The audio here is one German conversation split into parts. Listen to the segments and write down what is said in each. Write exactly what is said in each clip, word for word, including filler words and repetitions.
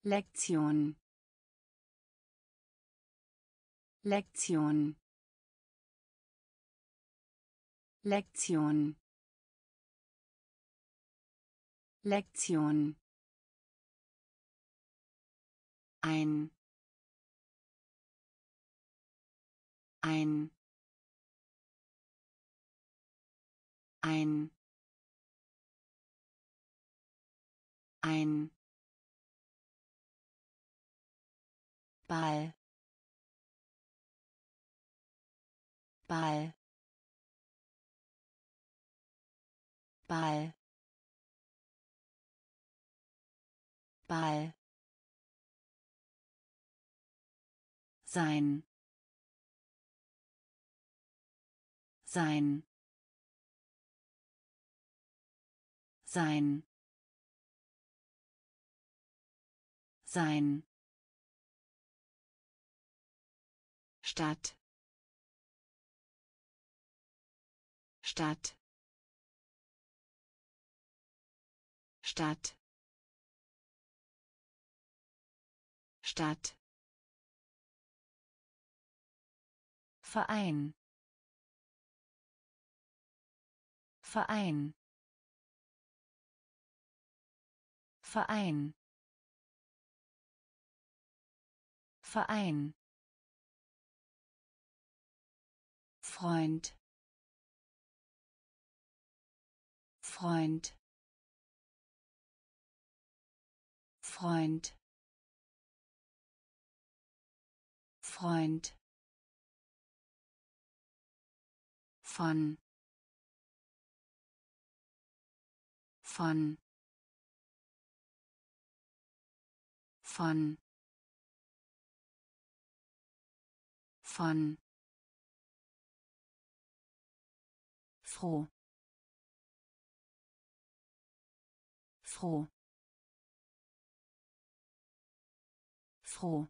Lektion Lektion Lektion Lektion ein ein ein ein Ball Ball Ball Ball sein sein sein sein Stadt Stadt Stadt Stadt Verein Verein Verein Verein Freund Freund Freund Freund von von von von froh froh froh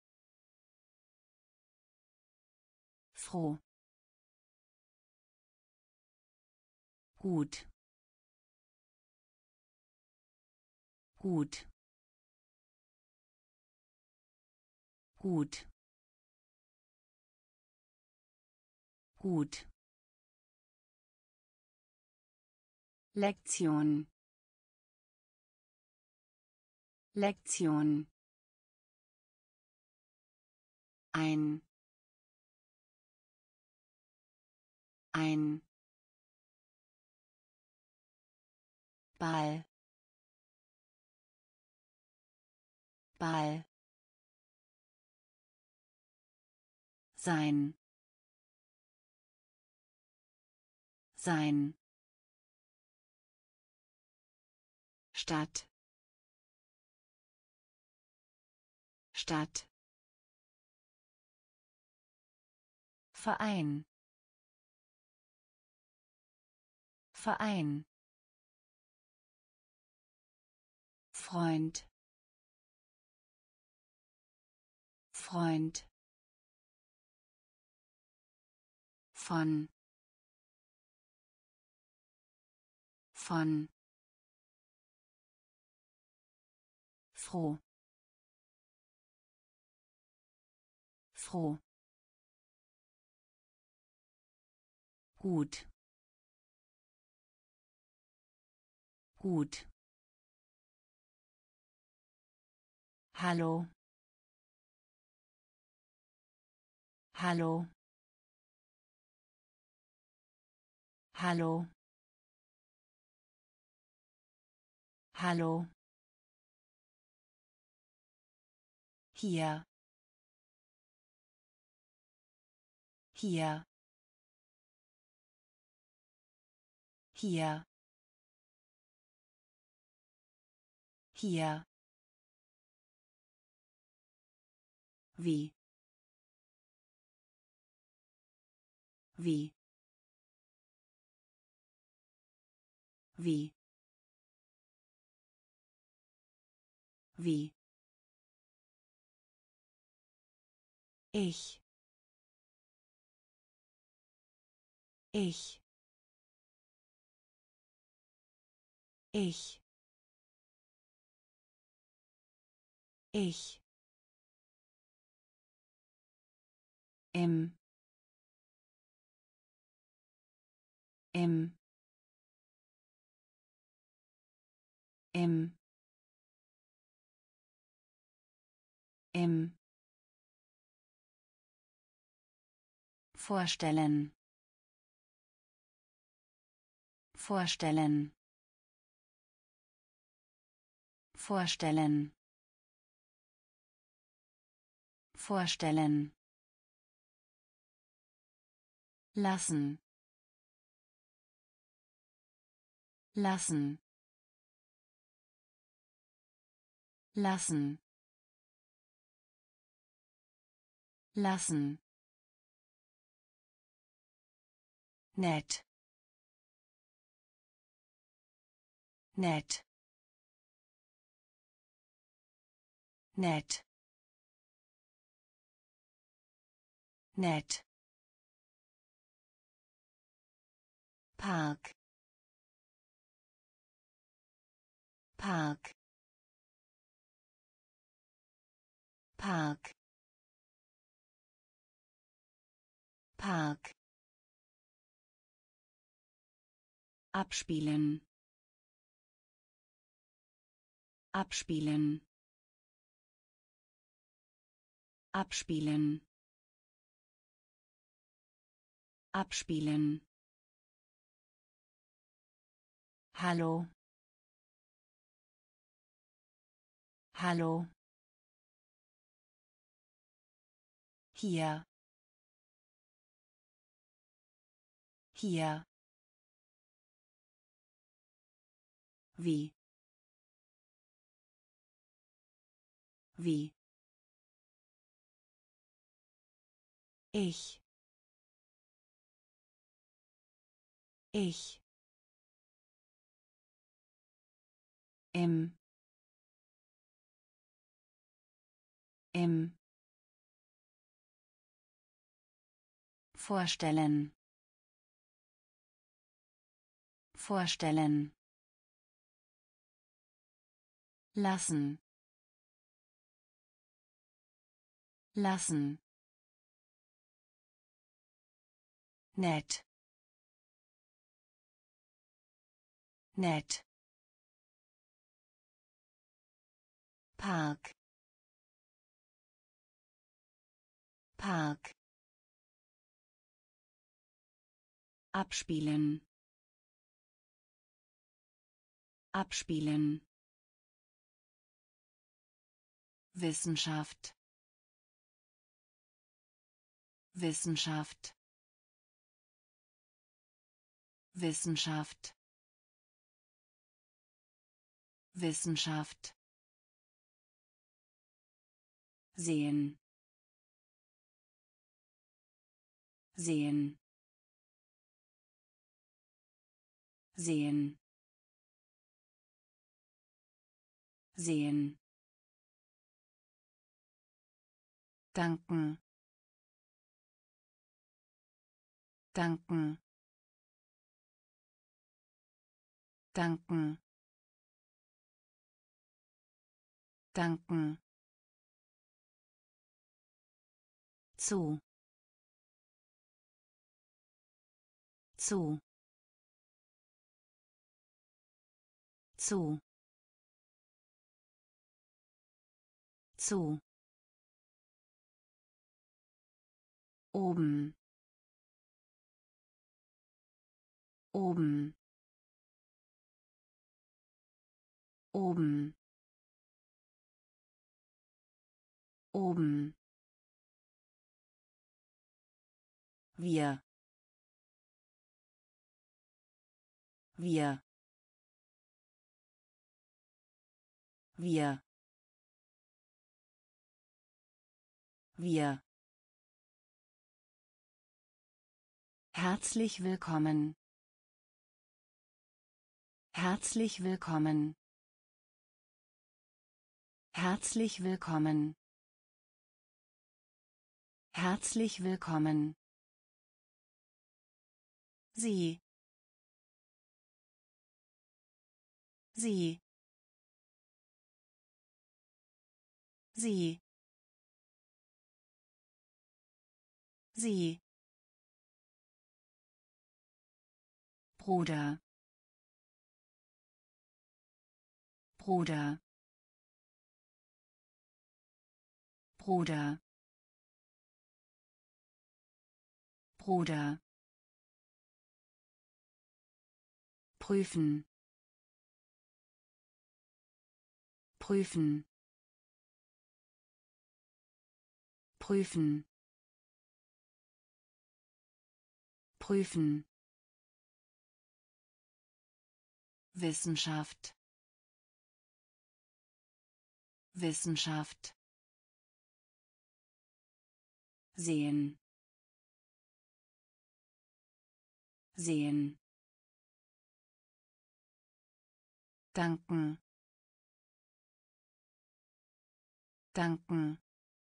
froh gut gut gut gut Lektion Lektion ein ein Ball Ball sein sein Stadt Stadt Verein Verein Freund Freund von von froh froh gut gut Hallo Hallo Hallo Hallo hier hier hier hier wie wie wie wie ich ich ich Ich. Im. Im. Im. Im. Vorstellen. Vorstellen. Vorstellen. Vorstellen. Lassen. Lassen. Lassen. Lassen. Nett. Nett. Nett. Nett. Park. Park. Park. Park. Abspielen. Abspielen. Abspielen. Abspielen. Hallo. Hallo. Hier. Hier. Wie. Wie. Ich. Ich. Im. Im. Vorstellen. Vorstellen. Lassen. Lassen. Nett. Nett. Park. Park. Abspielen. Abspielen. Wissenschaft. Wissenschaft. Wissenschaft. Wissenschaft. Sehen. Sehen. Sehen. Sehen. Danken. Danken. Danken. Danken. Zu. Zu. Zu. Zu. Oben. Oben. Oben. Oben. Wir. Wir. Wir. Wir. Herzlich willkommen. Herzlich willkommen. Herzlich willkommen. Herzlich willkommen. Sie. Sie. Sie. Sie. Bruder. Bruder. Bruder. Bruder. Prüfen. Prüfen. Prüfen. Prüfen. Wissenschaft. Wissenschaft. Sehen. Sehen. Danken. Danken.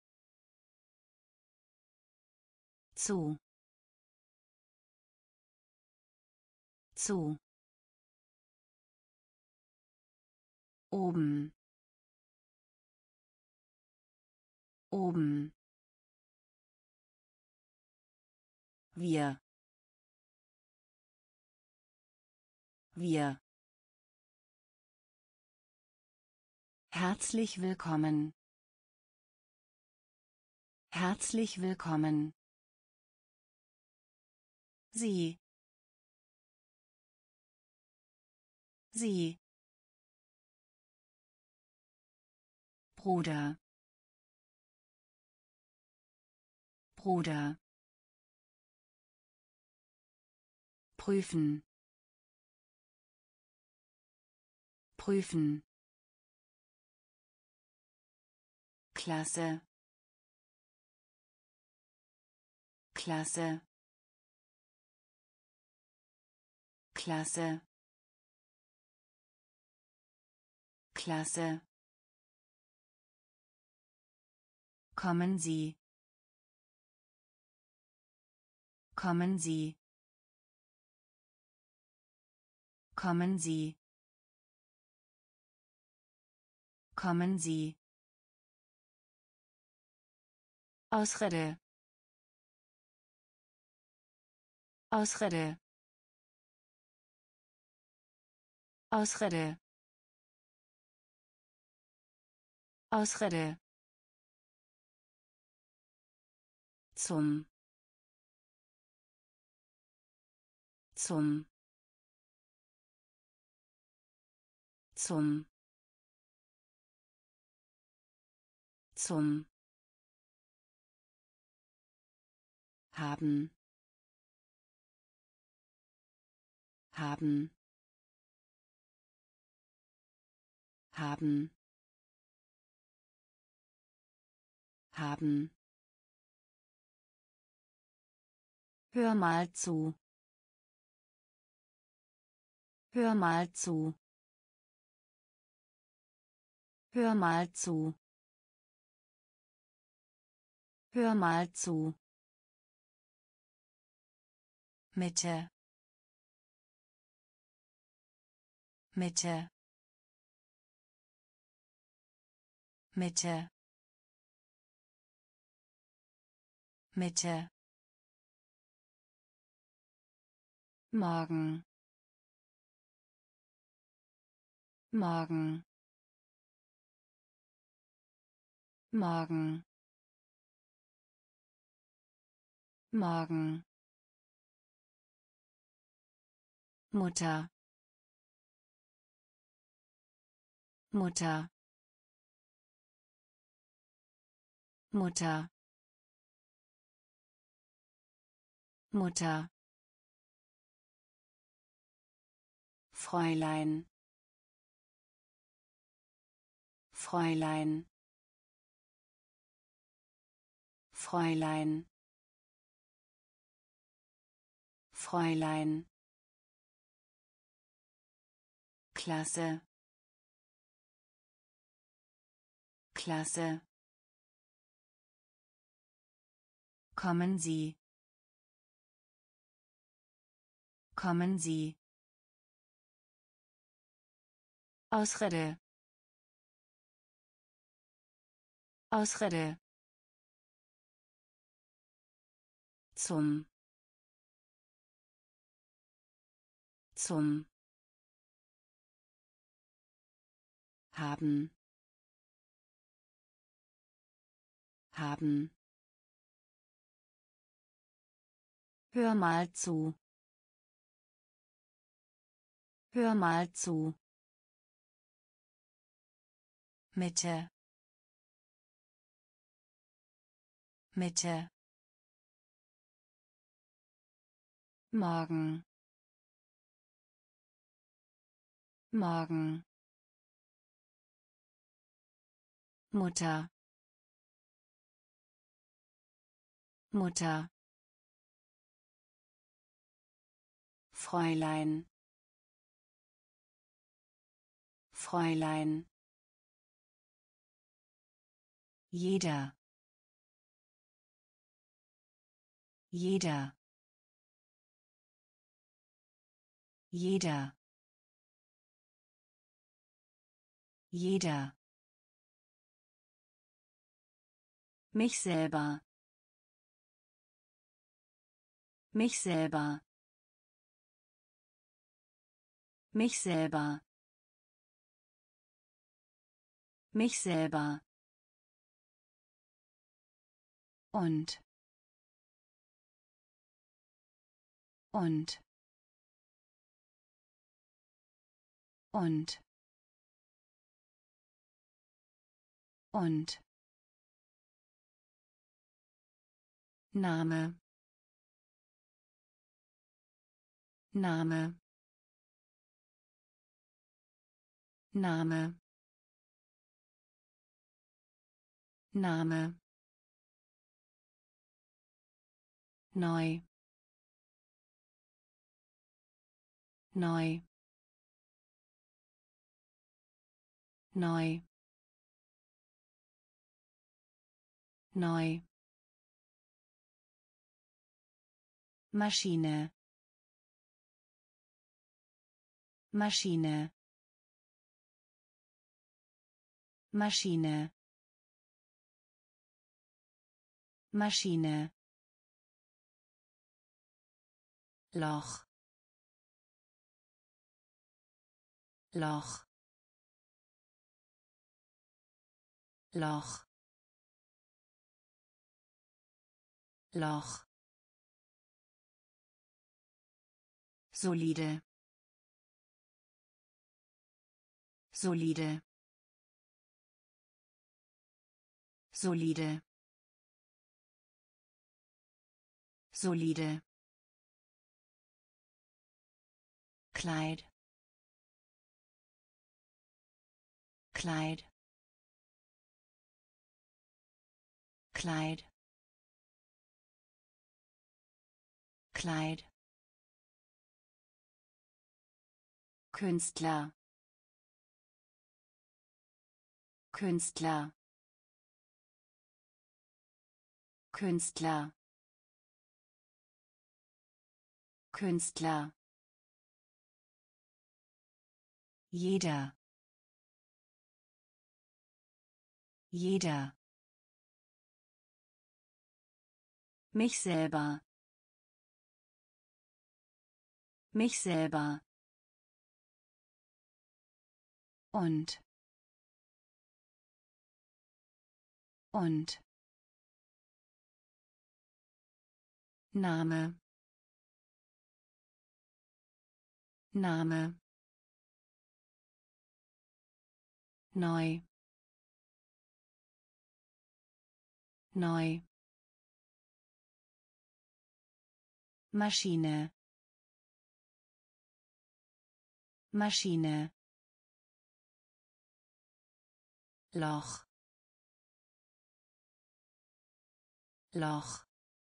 Zu. Zu. Oben. Oben. Wir. Wir. Herzlich willkommen. Herzlich willkommen. Sie. Sie. Bruder. Bruder. Prüfen. Prüfen. Klasse. Klasse. Klasse. Klasse. Kommen Sie. Kommen Sie. Kommen Sie. Kommen Sie. Ausrede. Ausrede. Ausrede. Ausrede. Zum. Zum. Zum. Zum. Haben. Haben. Haben. Haben. Hör mal zu. Hör mal zu. Hör mal zu. Hör mal zu. Mitte. Mitte. Mitte. Mitte. Morgen. Morgen. Morgen. Morgen. Mutter. Mutter. Mutter. Mutter. Fräulein. Fräulein. Fräulein. Fräulein. Klasse. Klasse. Kommen Sie. Kommen Sie. Ausrede. Ausrede. Zum. Zum. Haben. Haben. Hör mal zu. Hör mal zu. Mitte. Mitte. Morgen. Morgen. Mutter. Mutter. Fräulein. Fräulein. Jeder. Jeder. Jeder. Jeder. Mich selber. Mich selber. Mich selber. Mich selber. Und. Und. Und. Und. Name. Name. Name. Name. Neu. Neu. Neu. Neu. Maschine. Maschine. Maschine. Maschine. Loch. Loch. Loch. Loch. Solide. Solide. Solide. Solide. Kleid. Kleid. Kleid. Kleid. Künstler. Künstler. Künstler. Künstler. Jeder. Jeder. Mich selber. Mich selber. Und. Und. Name. Name. Neu. Neu. Maschine. Maschine. Loch. Loch.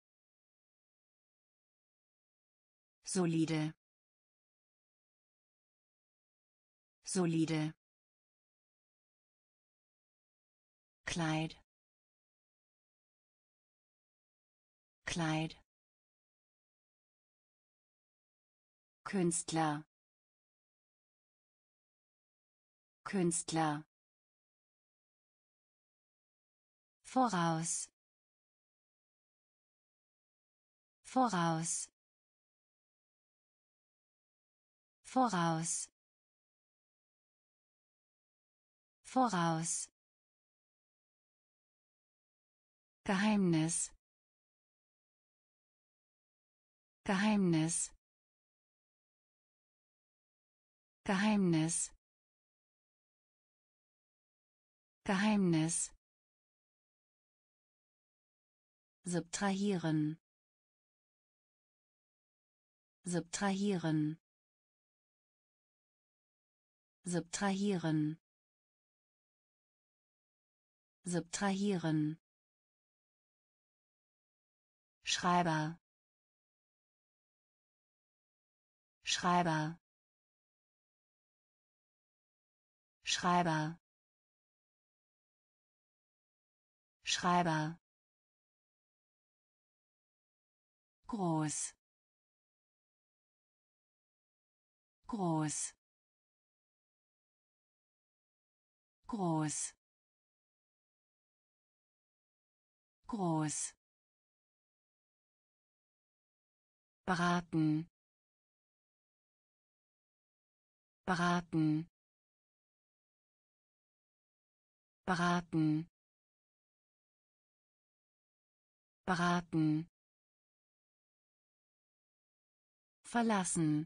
Solide. Solide. Kleid. Kleid. Künstler. Künstler. voraus voraus voraus voraus Geheimnis Geheimnis Geheimnis Geheimnis subtrahieren subtrahieren subtrahieren subtrahieren Schreiber Schreiber Schreiber Schreiber groß groß groß groß beraten beraten beraten beraten verlassen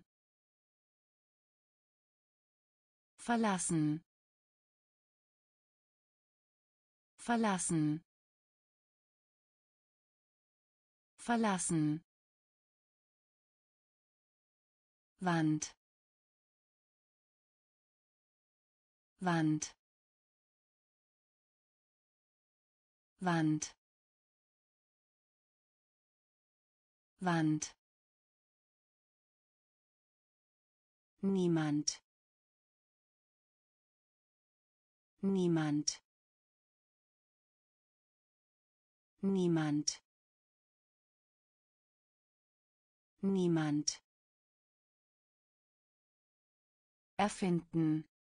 verlassen verlassen verlassen Wand Wand Wand Wand Niemand Niemand Niemand Niemand erfinden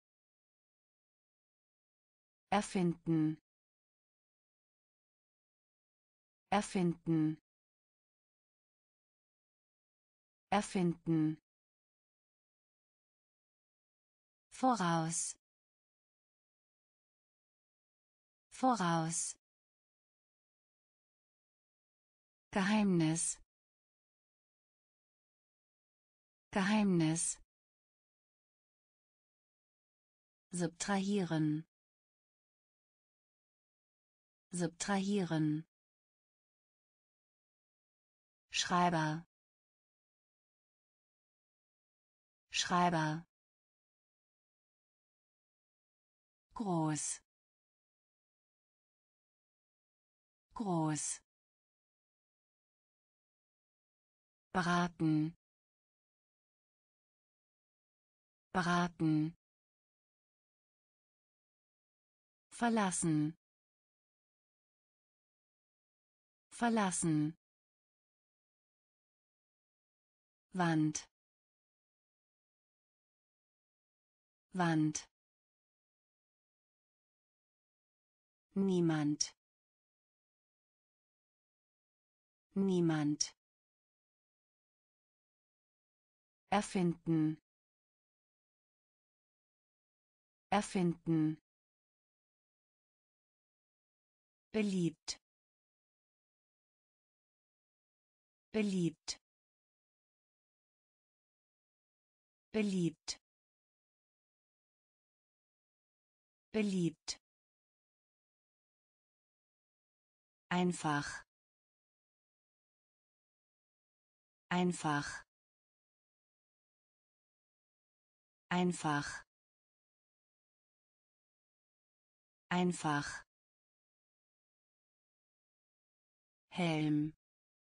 erfinden erfinden erfinden voraus voraus Geheimnis Geheimnis subtrahieren subtrahieren Schreiber Schreiber groß groß beraten beraten verlassen verlassen Wand Wand Niemand Niemand erfinden erfinden beliebt beliebt beliebt beliebt einfach einfach einfach einfach Helm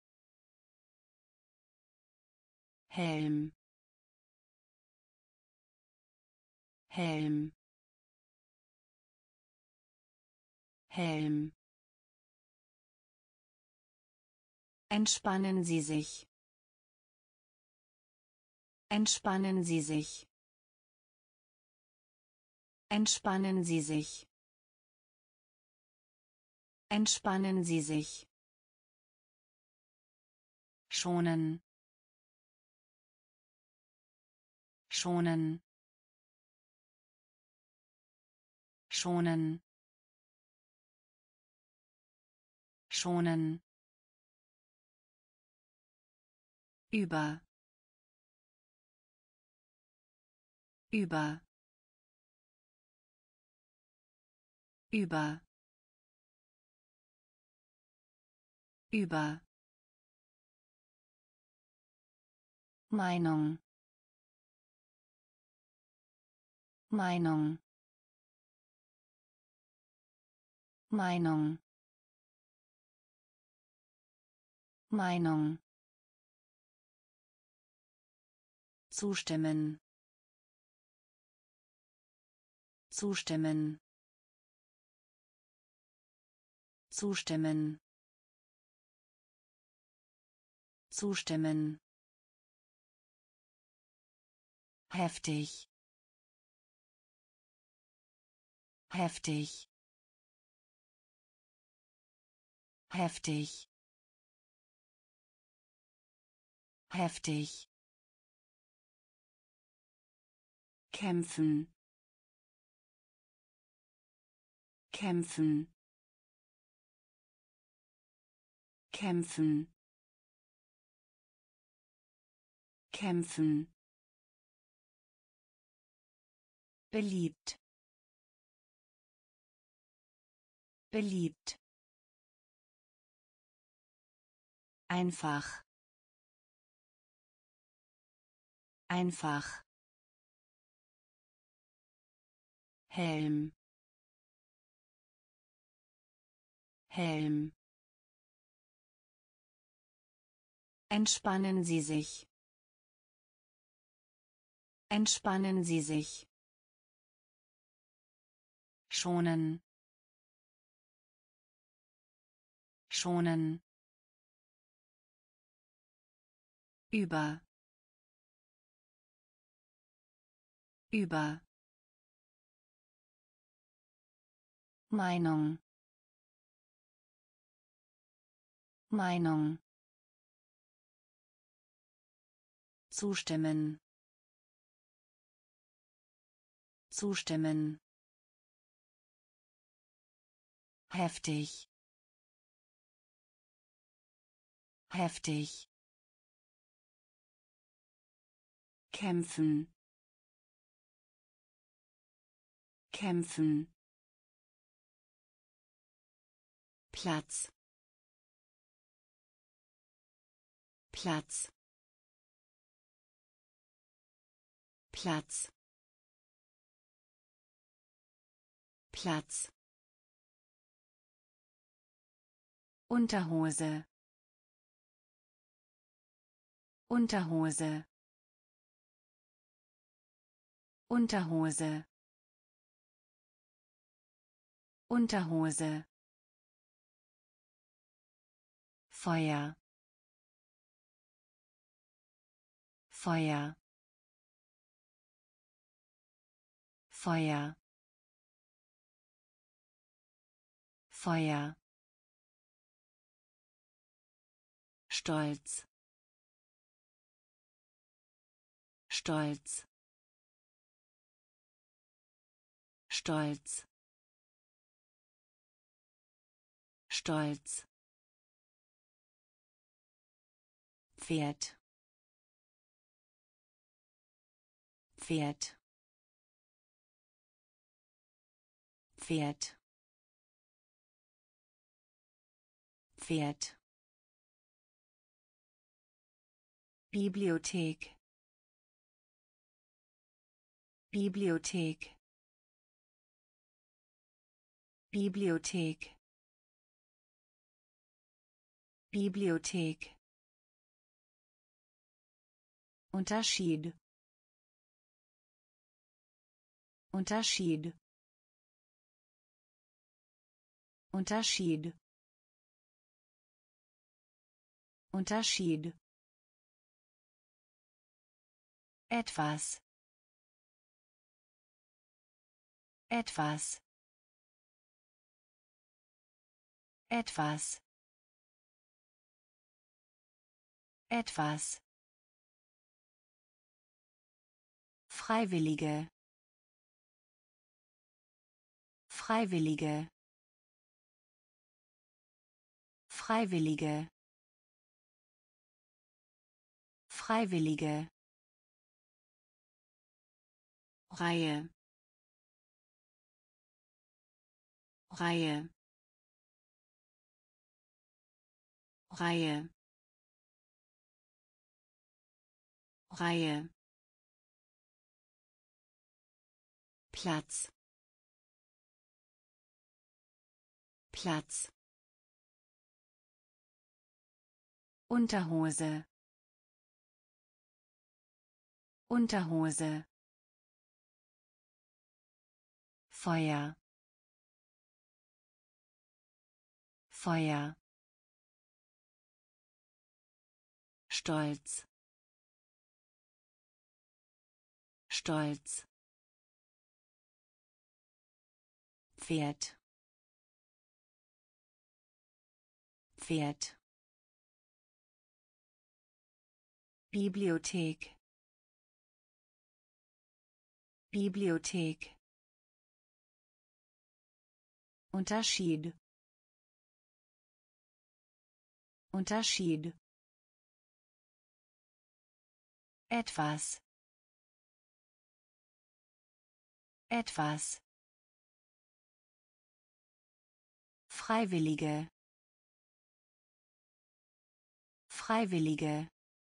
Helm Helm Helm Entspannen Sie sich. Entspannen Sie sich. Entspannen Sie sich. Entspannen Sie sich. Schonen. Schonen. Schonen. Schonen. Über. Über. Über. Über. Meinung. Meinung. Meinung. Meinung. Zustimmen. Zustimmen. Zustimmen. Zustimmen. Heftig. Heftig. Heftig. Heftig. Kämpfen. Kämpfen. Kämpfen. Kämpfen. Beliebt. Beliebt. Einfach. Einfach. Helm. Helm. Entspannen Sie sich. Entspannen Sie sich. Schonen. Schonen. Über. Über. Meinung. Meinung. Zustimmen. Zustimmen. Heftig. Heftig. Kämpfen. Kämpfen. Platz. Platz. Platz. Platz. Unterhose. Unterhose. Unterhose. Unterhose. Feuer. Feuer. Feuer. Feuer. Stolz. Stolz. Stolz. Stolz. Pferd. Pferd. Pferd. Pferd. Bibliothek. Bibliothek. Bibliothek. Bibliothek. Unterschied. Unterschied. Unterschied. Unterschied. Etwas. Etwas. Etwas. Etwas. Freiwillige. Freiwillige. Freiwillige. Freiwillige. Reihe. Reihe. Reihe. Reihe. Platz. Platz. Unterhose. Unterhose. Feuer. Feuer. Stolz. Stolz. Pferd. Pferd. Bibliothek. Bibliothek. Unterschied. Unterschied. Etwas. Etwas. Freiwillige. Freiwillige.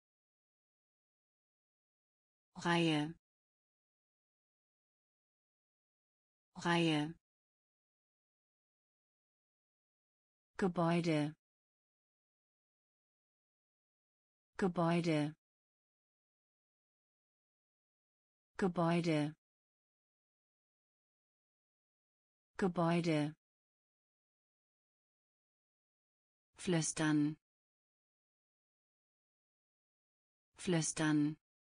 Reihe. Reihe. Gebäude. Gebäude. Gebäude. Gebäude. Flüstern. Flüstern.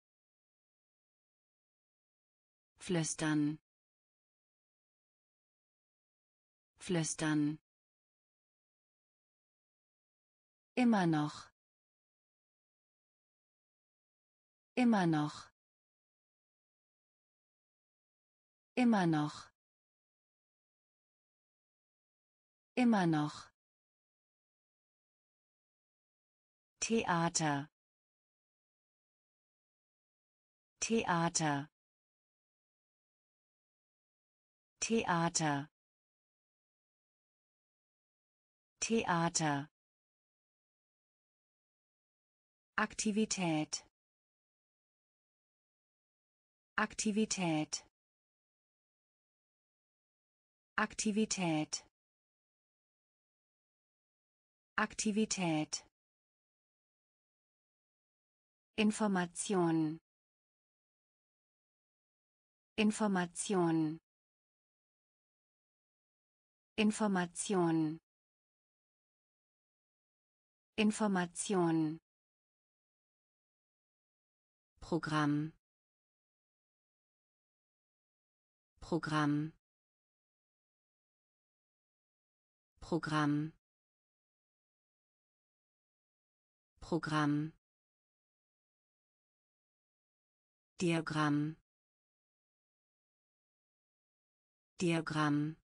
Flüstern. Flüstern. Immer noch. Immer noch. Immer noch. Immer noch. Theater. Theater. Theater. Theater. Aktivität. Aktivität. Aktivität. Aktivität. Information. Information. Information. Information. Programm. Programm. Programm. Programm. Diagramm. Diagramm.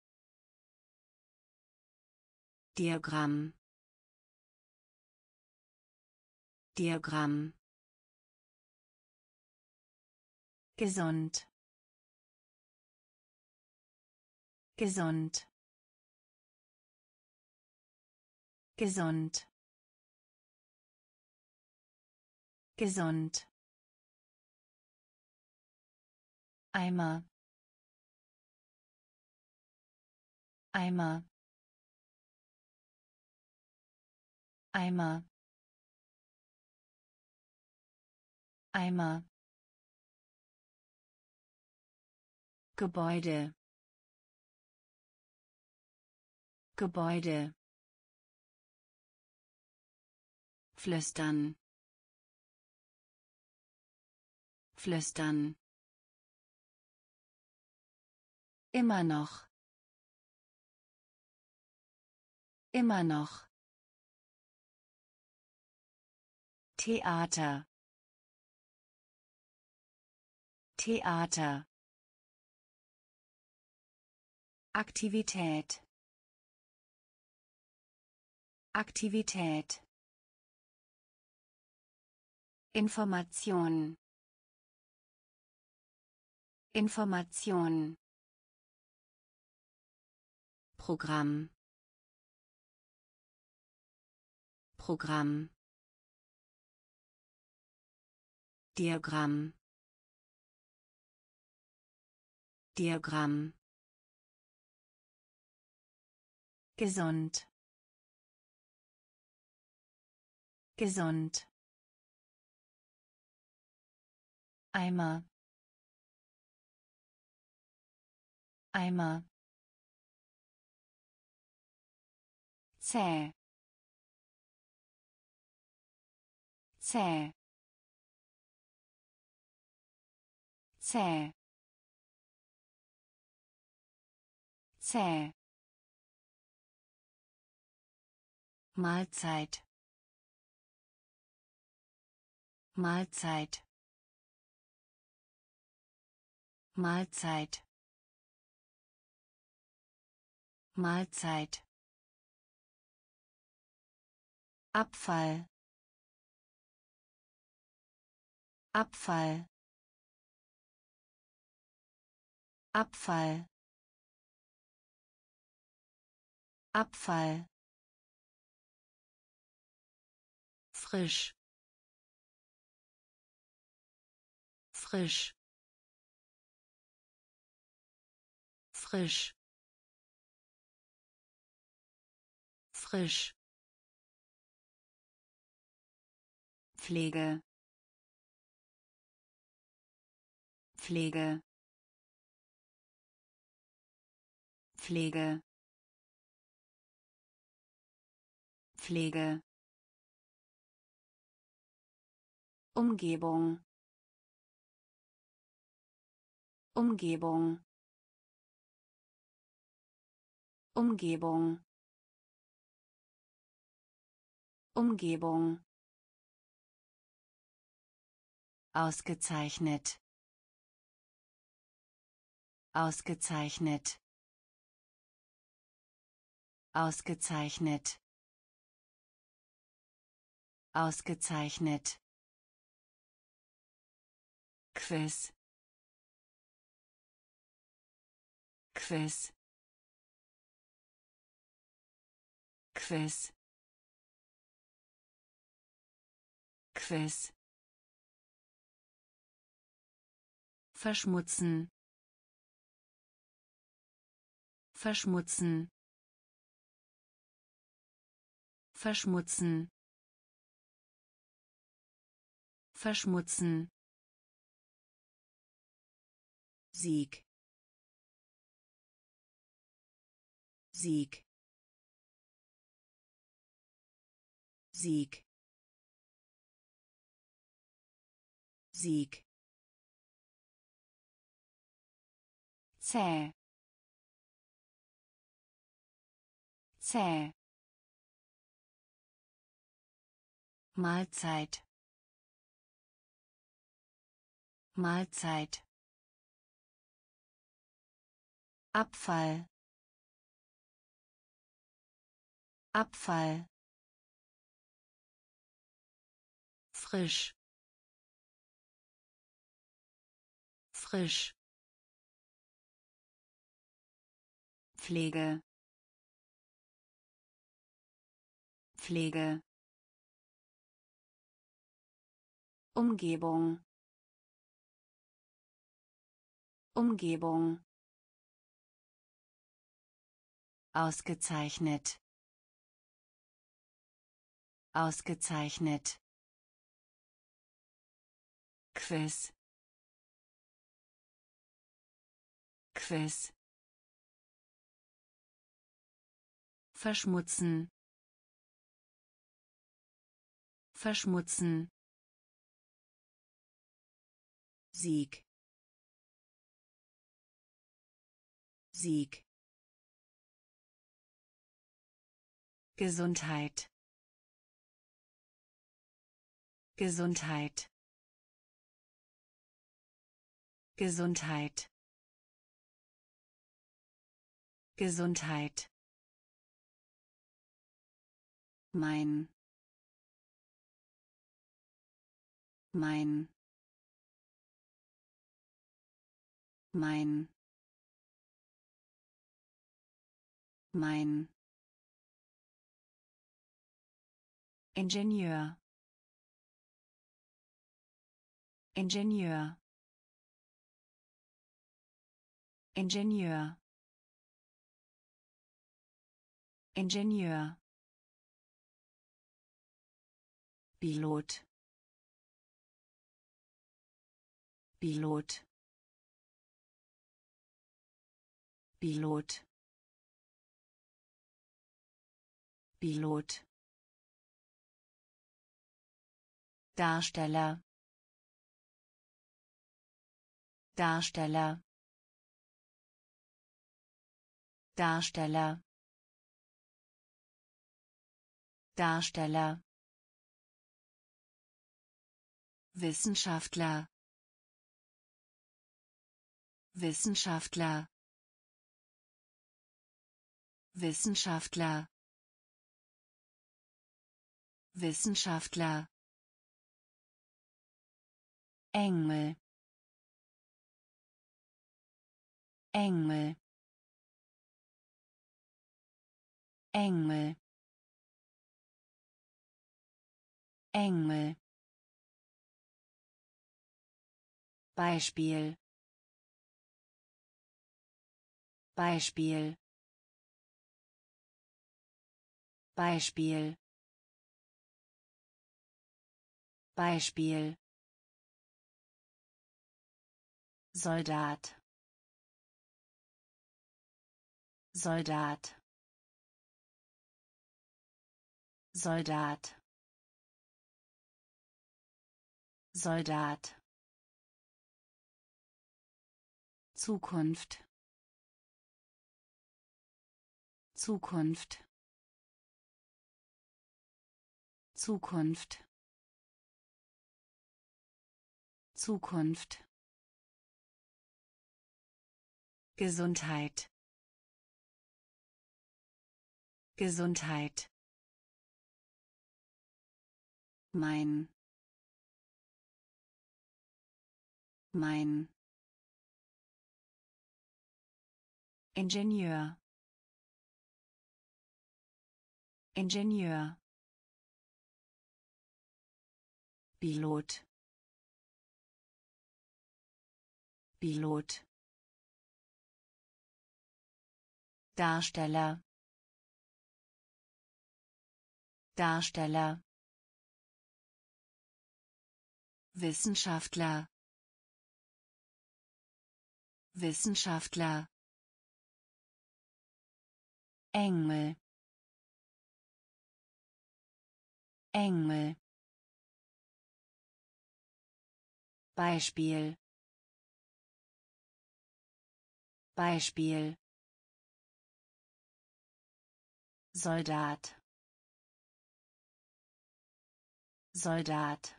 Diagramm. Diagramm. Gesund. Gesund. Gesund. Gesund. Eimer. Eimer. Eimer. Eimer. Gebäude. Gebäude. Flüstern. Flüstern. Immer noch. Immer noch. Theater. Theater. Aktivität. Aktivität. Information. Information. Programm. Programm. Diagramm. Diagramm. Gesund. Gesund. Eimer. Eimer. Zäh. Zäh. Zäh. Zäh. Mahlzeit. Mahlzeit. Mahlzeit. Mahlzeit. Abfall. Abfall. Abfall. Abfall. Frisch. Frisch. Frisch. Frisch. Pflege. Pflege. Pflege. Pflege. Umgebung. Umgebung. Umgebung. Umgebung. Ausgezeichnet. Ausgezeichnet. Ausgezeichnet. Ausgezeichnet. Quiz. Quiz. Quiz. Quiz. Verschmutzen. Verschmutzen. Verschmutzen. Verschmutzen. Sieg. Sieg. Sieg. Sieg. Zäh. Zäh. Mahlzeit. Mahlzeit. Abfall. Abfall. Frisch. Frisch. Pflege. Pflege. Umgebung. Umgebung. Ausgezeichnet. Ausgezeichnet. Quiz. Quiz. Verschmutzen. Verschmutzen. Sieg. Sieg. Gesundheit Gesundheit Gesundheit Gesundheit mein mein mein mein Ingenieur Ingenieur Ingenieur Ingenieur Pilot Pilot Pilot Pilot Darsteller Darsteller Darsteller Darsteller Wissenschaftler Wissenschaftler Wissenschaftler Wissenschaftler Engel Engel Engel Engel Beispiel Beispiel Beispiel Beispiel Soldat Soldat Soldat Soldat Zukunft Zukunft Zukunft Zukunft Gesundheit Gesundheit mein mein Ingenieur Ingenieur Pilot Pilot Darsteller Darsteller Wissenschaftler Wissenschaftler Engel Engel Beispiel Beispiel Soldat Soldat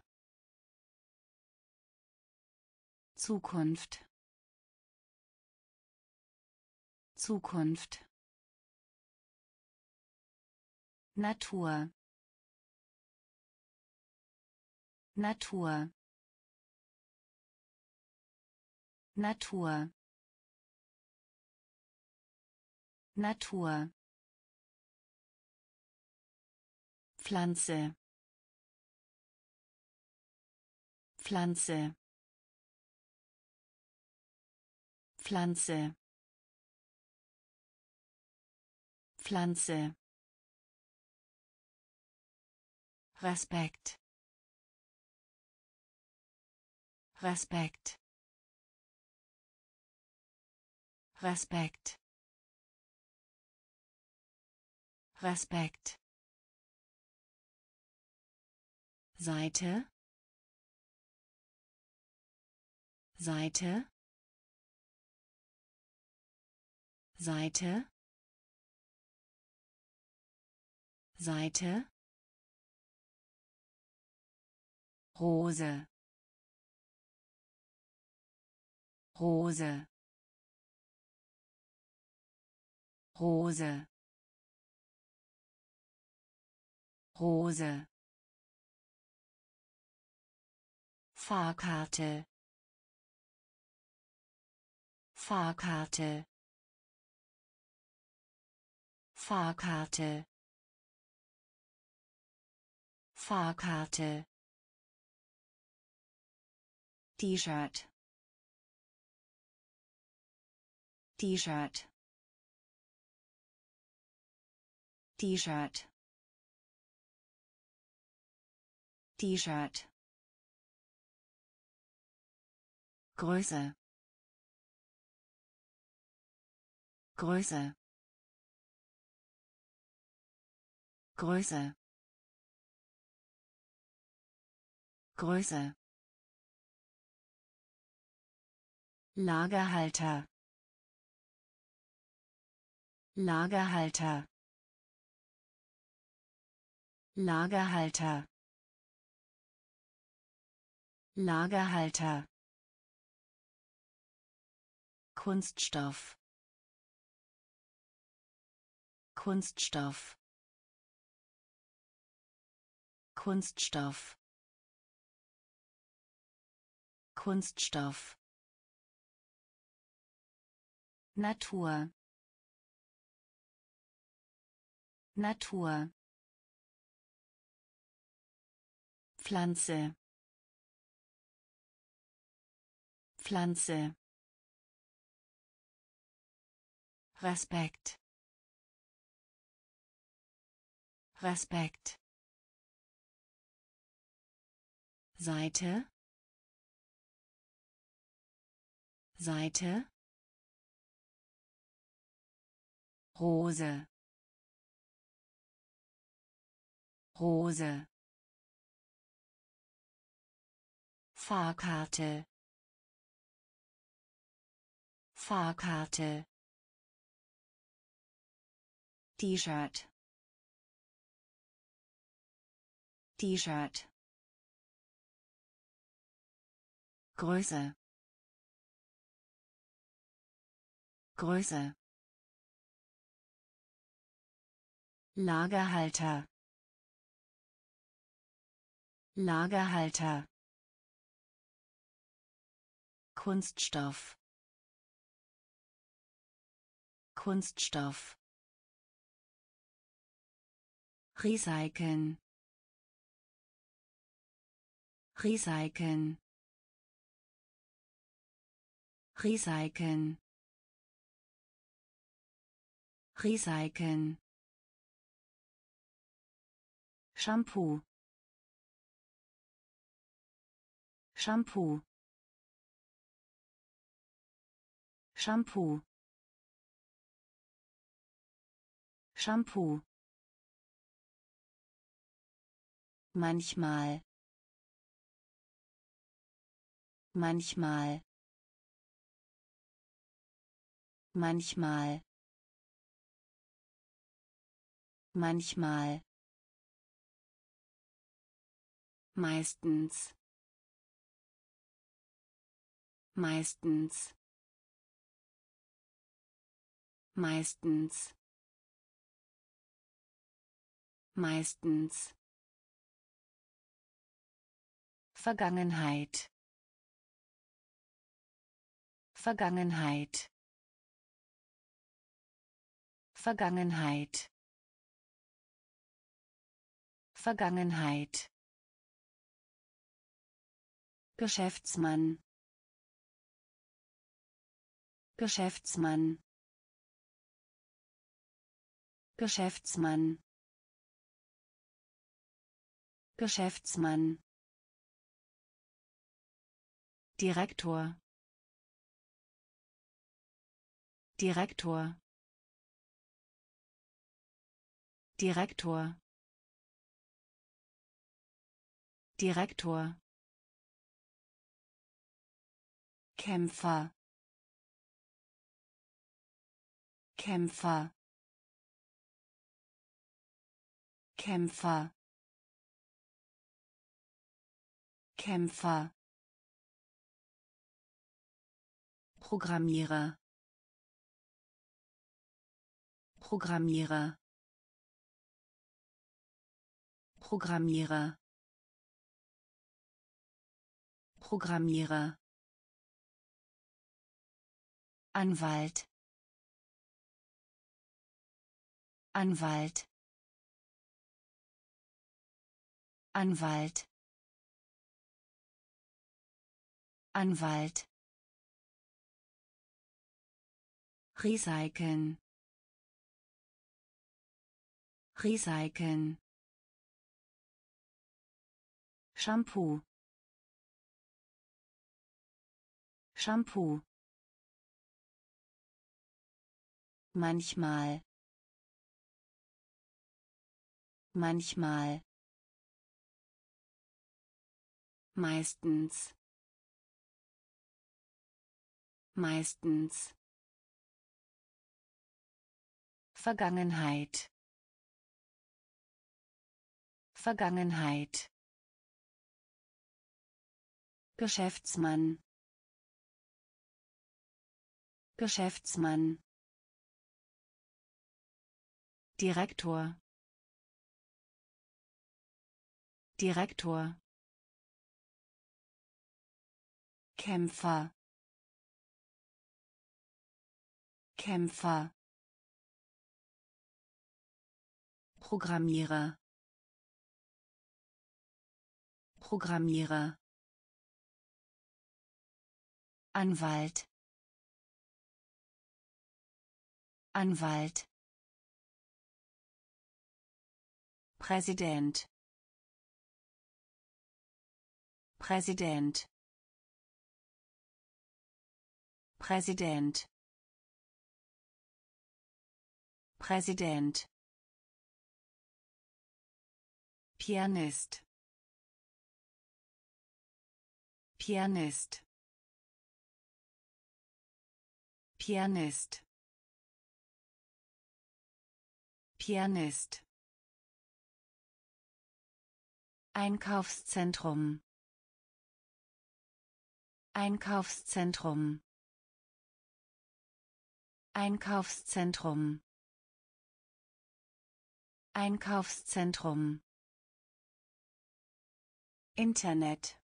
Zukunft Zukunft Natur Natur Natur Natur Pflanze Pflanze Pflanze Pflanze Respekt Respekt Respekt Respekt Seite Seite Seite Seite, Rose, Rose, Rose, Rose, Fahrkarte, Fahrkarte, Fahrkarte, Fahrkarte, T-Shirt, T-Shirt, T-Shirt, T-Shirt, Größe, Größe, Größe, Größe, Lagerhalter, Lagerhalter, Lagerhalter, Lagerhalter, Kunststoff, Kunststoff, Kunststoff, Kunststoff, Natur, Natur, Pflanze, Pflanze, Respekt, Respekt, Seite, Seite, Rose, Rose, Fahrkarte, Fahrkarte, T-Shirt, T-Shirt, Größe, Größe, Lagerhalter, Lagerhalter, Kunststoff, Kunststoff, Recyceln, Recyceln, Recyceln, Recyceln, Shampoo, Shampoo, Shampoo, Shampoo, manchmal, manchmal, manchmal, manchmal, meistens, meistens, meistens, meistens, Vergangenheit, Vergangenheit, Vergangenheit, Vergangenheit, Geschäftsmann, Geschäftsmann, Geschäftsmann, Geschäftsmann, Direktor, Direktor, Direktor, Direktor, Kämpfer, Kämpfer, Kämpfer, Kämpfer, Programmierer, Programmierer, Programmierer, Programmierer, Anwalt, Anwalt, Anwalt, Anwalt, recyceln, recyceln, Shampoo, Shampoo, manchmal, manchmal, meistens, meistens, Vergangenheit, Vergangenheit, Geschäftsmann, Geschäftsmann, Direktor, Direktor, Kämpfer, Kämpfer, Programmierer, Programmierer, Anwalt, Anwalt, Präsident, Präsident, Präsident, Präsident, Pianist, Pianist, Pianist, Pianist, Einkaufszentrum, Einkaufszentrum, Einkaufszentrum, Einkaufszentrum, Internet,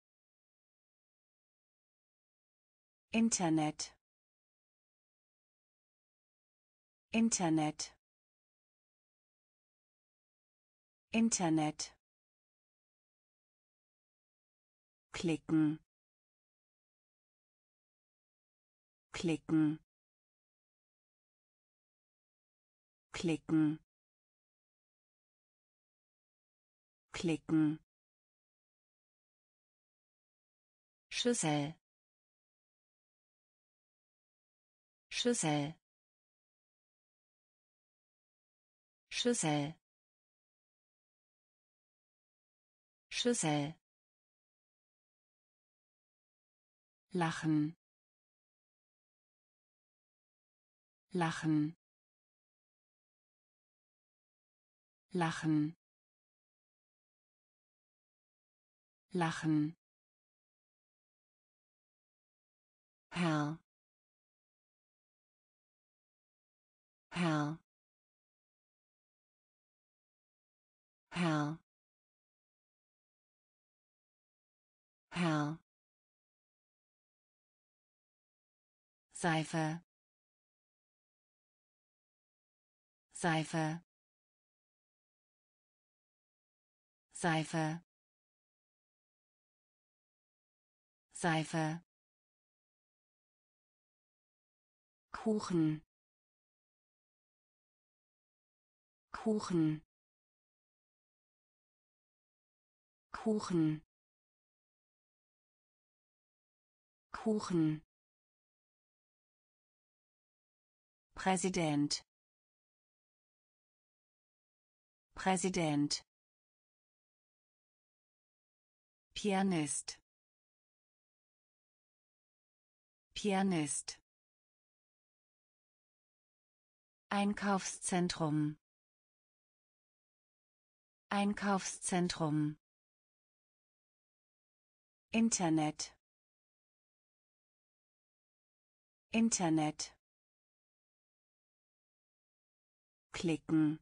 Internet, Internet, Internet, klicken, klicken, klicken, klicken, Schüssel, Schüssel, Schüssel, Schüssel, lachen, lachen, lachen, lachen, Herr, Herr, Herr, Herr, Seife, Seife, Seife, Seife, Kuchen, Kuchen, Kuchen, Kuchen, Präsident, Präsident, Pianist, Pianist, Einkaufszentrum, Einkaufszentrum. Internet. Internet. Klicken.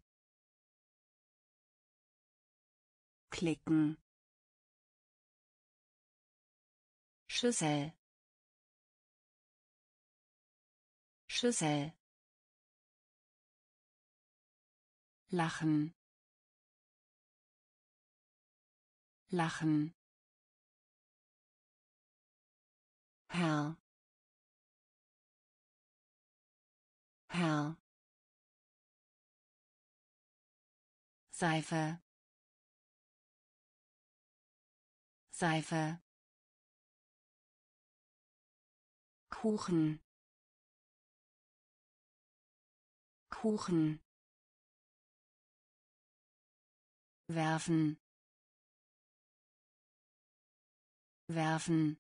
Klicken. Schüssel. Schüssel. Lachen. Lachen. Herr. Herr. Seife. Seife. Kuchen. Kuchen. Werfen. Werfen.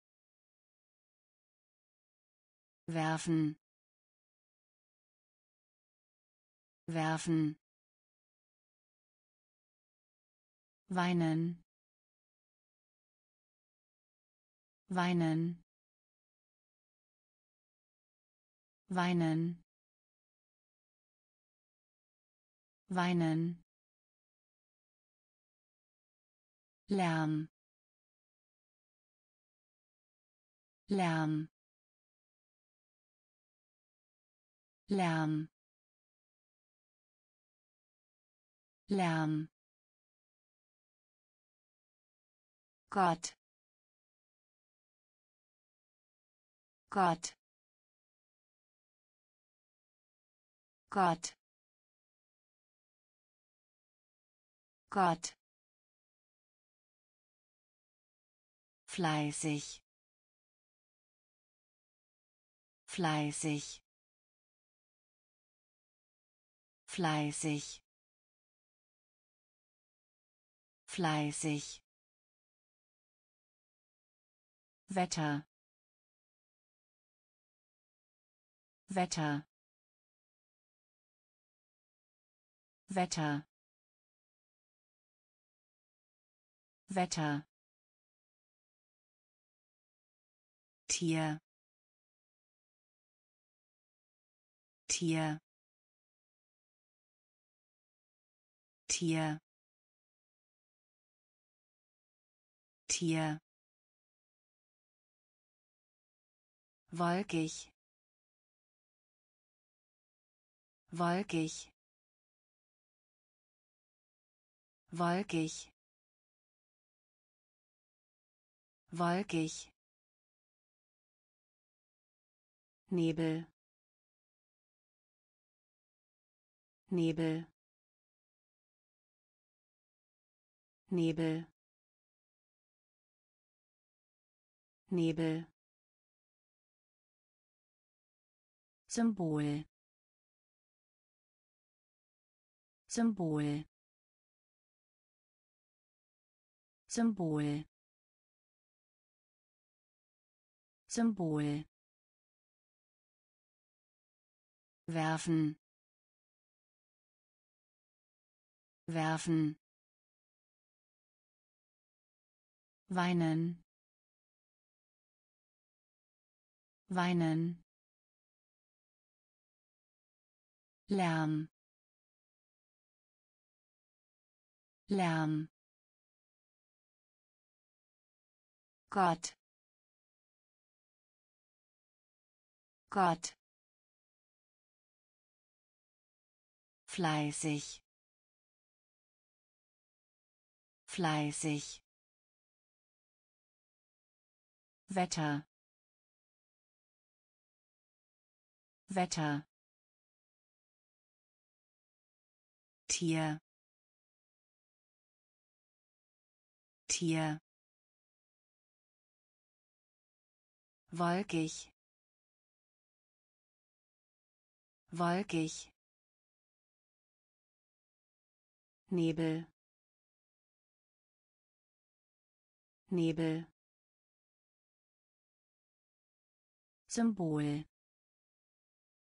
Werfen. Werfen. Weinen. Weinen. Weinen. Weinen. Lärm. Lärm. Lärm. Lärm. Gott. Gott. Gott. Gott. Fleißig. Fleißig. Fleißig. Fleißig. Wetter. Wetter. Wetter. Wetter. Tier. Tier. Tier. Tier. Wolkig. Wolkig. Wolkig. Wolkig. Nebel. Nebel. Nebel. Nebel. Symbol. Symbol. Symbol. Symbol. Werfen. Werfen. Weinen. Weinen. Lärm. Lärm. Gott. Gott. Fleißig. Fleißig. Wetter. Wetter. Tier. Tier. Wolkig. Wolkig. Nebel. Nebel. Symbol.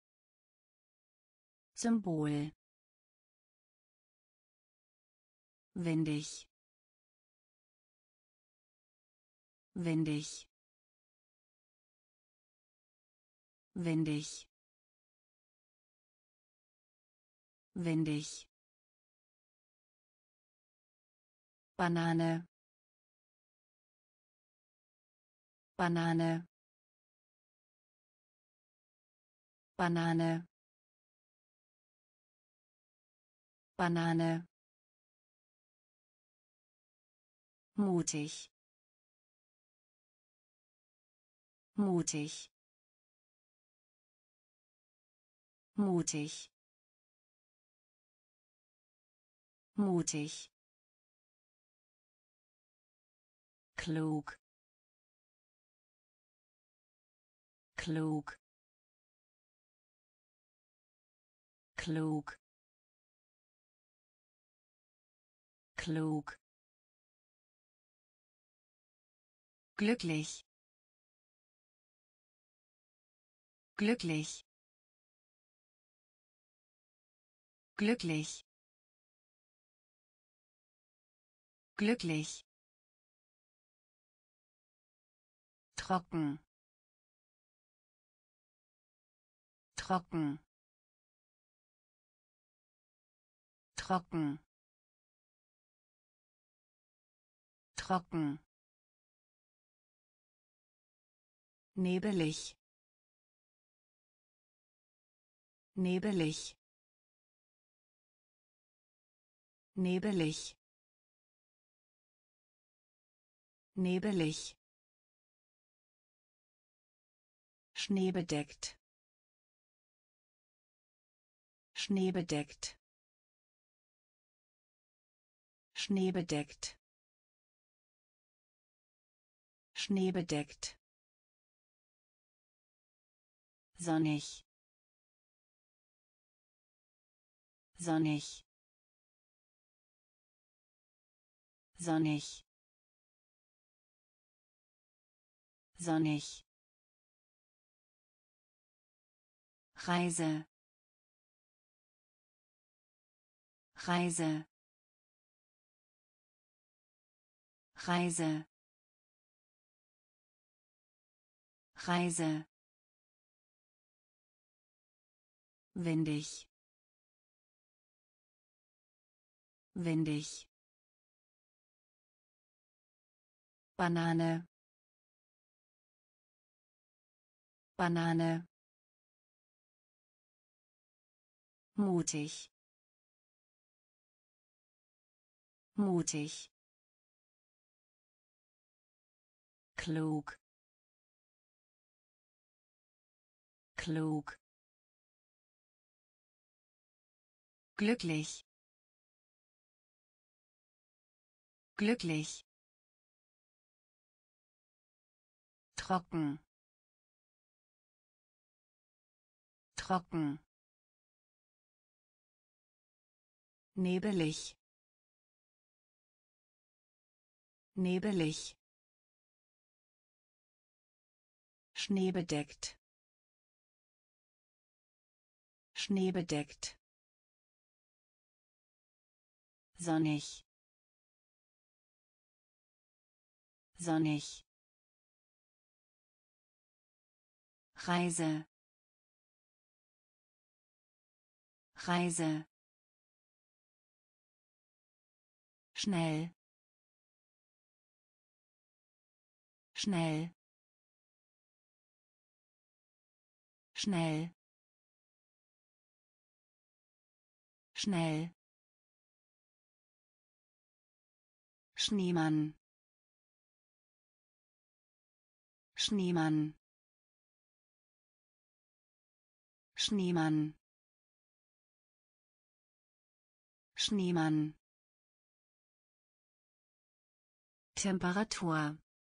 Symbol. windig, windig, windig, windig, Banane, Banane, Banane, Banane, mutig, mutig, mutig, mutig, klug, klug, klug, klug, glücklich, glücklich, glücklich, glücklich, trocken, trocken, trocken, trocken, nebelig, nebelig, nebelig, nebelig, schneebedeckt, schneebedeckt, schneebedeckt, schneebedeckt, sonnig, sonnig, sonnig, sonnig, Reise, Reise, Reise, Reise, windig, windig, Banane, Banane, mutig, mutig, klug, klug, glücklich, glücklich, trocken, trocken, nebelig, nebelig, schneebedeckt, schneebedeckt, sonnig, sonnig, Reise, Reise, schnell, schnell, schnell, schnell, Schneemann, Schneemann, Schneemann, Schneemann, Temperatur,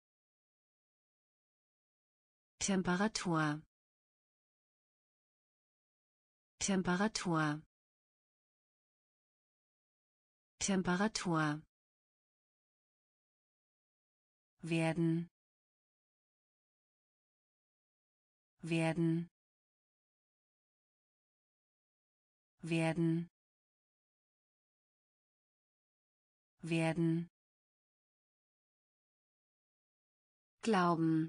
Temperatur, Temperatur, Temperatur, werden, werden, werden, werden, glauben,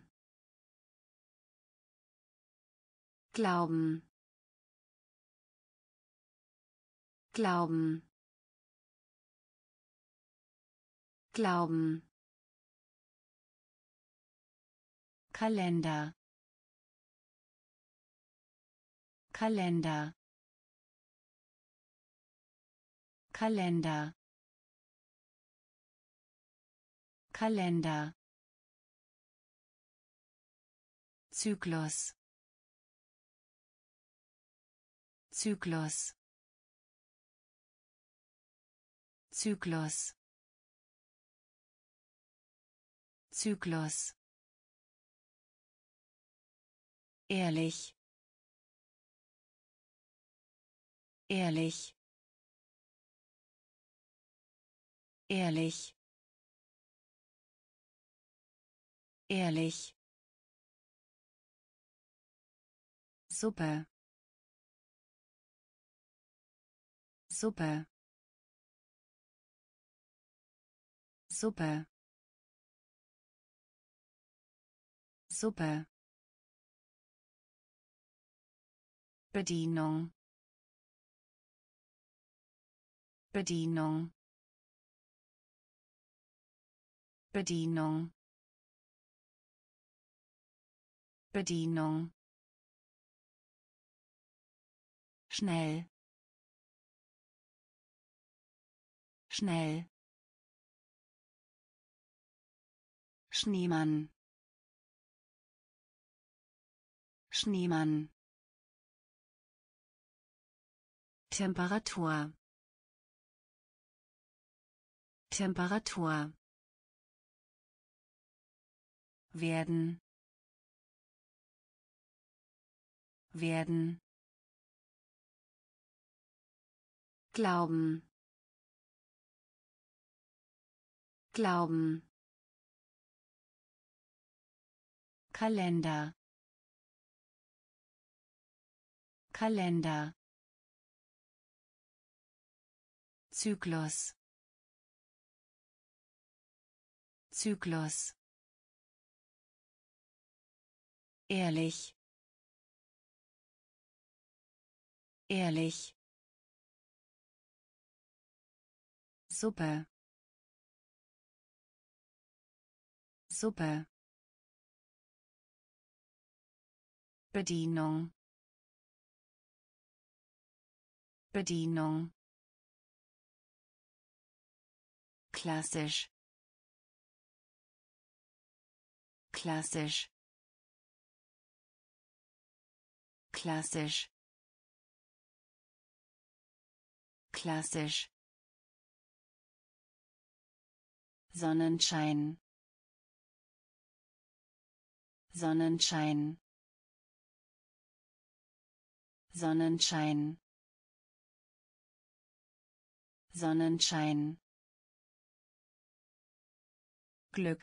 glauben, glauben, glauben, Kalender, Kalender, Kalender, Kalender, Zyklus, Zyklus, Zyklus, Zyklus, ehrlich, ehrlich, ehrlich, ehrlich, Suppe, Suppe, Suppe, Suppe, Bedienung, Bedienung, Bedienung, Bedienung, schnell, schnell, Schneemann, Schneemann, Temperatur, Temperatur, werden, werden, glauben, glauben, Kalender, Kalender, Zyklus, Zyklus, ehrlich, ehrlich, Suppe, Suppe, Bedienung, Bedienung, klassisch, klassisch, klassisch, klassisch, Sonnenschein, Sonnenschein, Sonnenschein, Sonnenschein, Glück,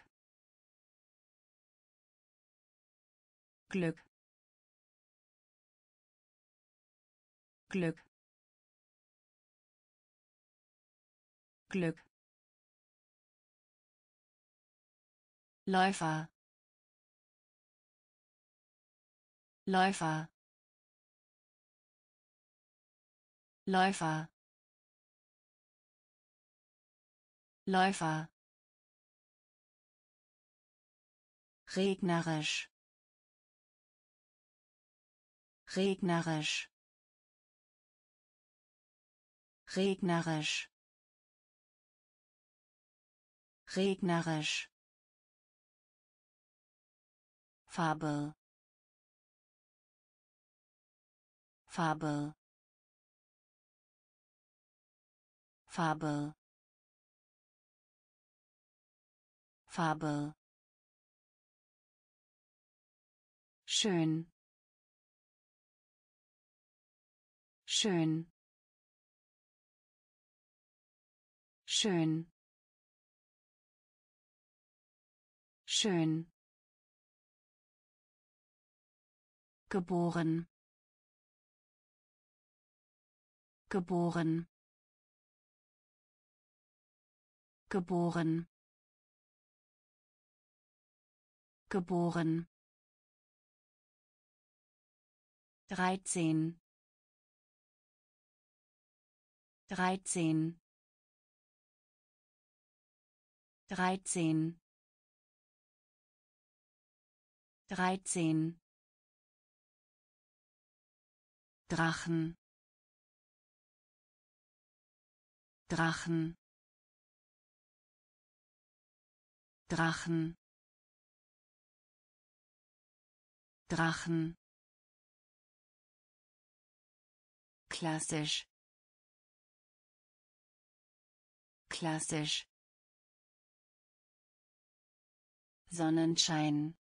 Glück, Glück, Glück, Läufer, Läufer, Läufer, Läufer, regnerisch, regnerisch, regnerisch, regnerisch, Fabel, Fabel, Fabel, Fabel, schön, schön, schön, schön, geboren, geboren, geboren geboren dreizehn dreizehn dreizehn dreizehn Drachen Drachen Drachen Drachen klassisch klassisch Sonnenschein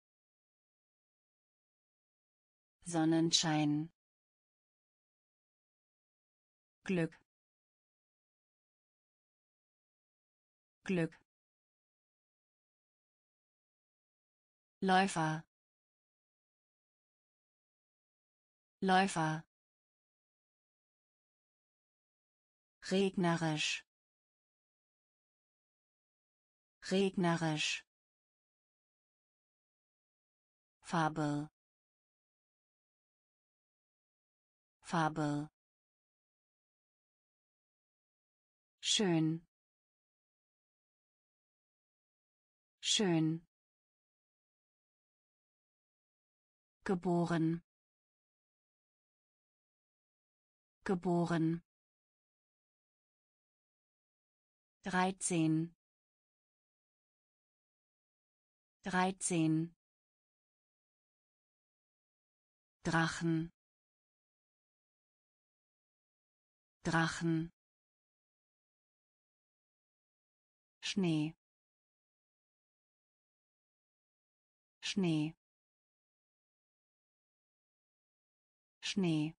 Sonnenschein Glück Glück Läufer Läufer regnerisch regnerisch Farbe Farbe schön schön geboren geboren dreizehn dreizehn Drachen Drachen Schnee Schnee Schnee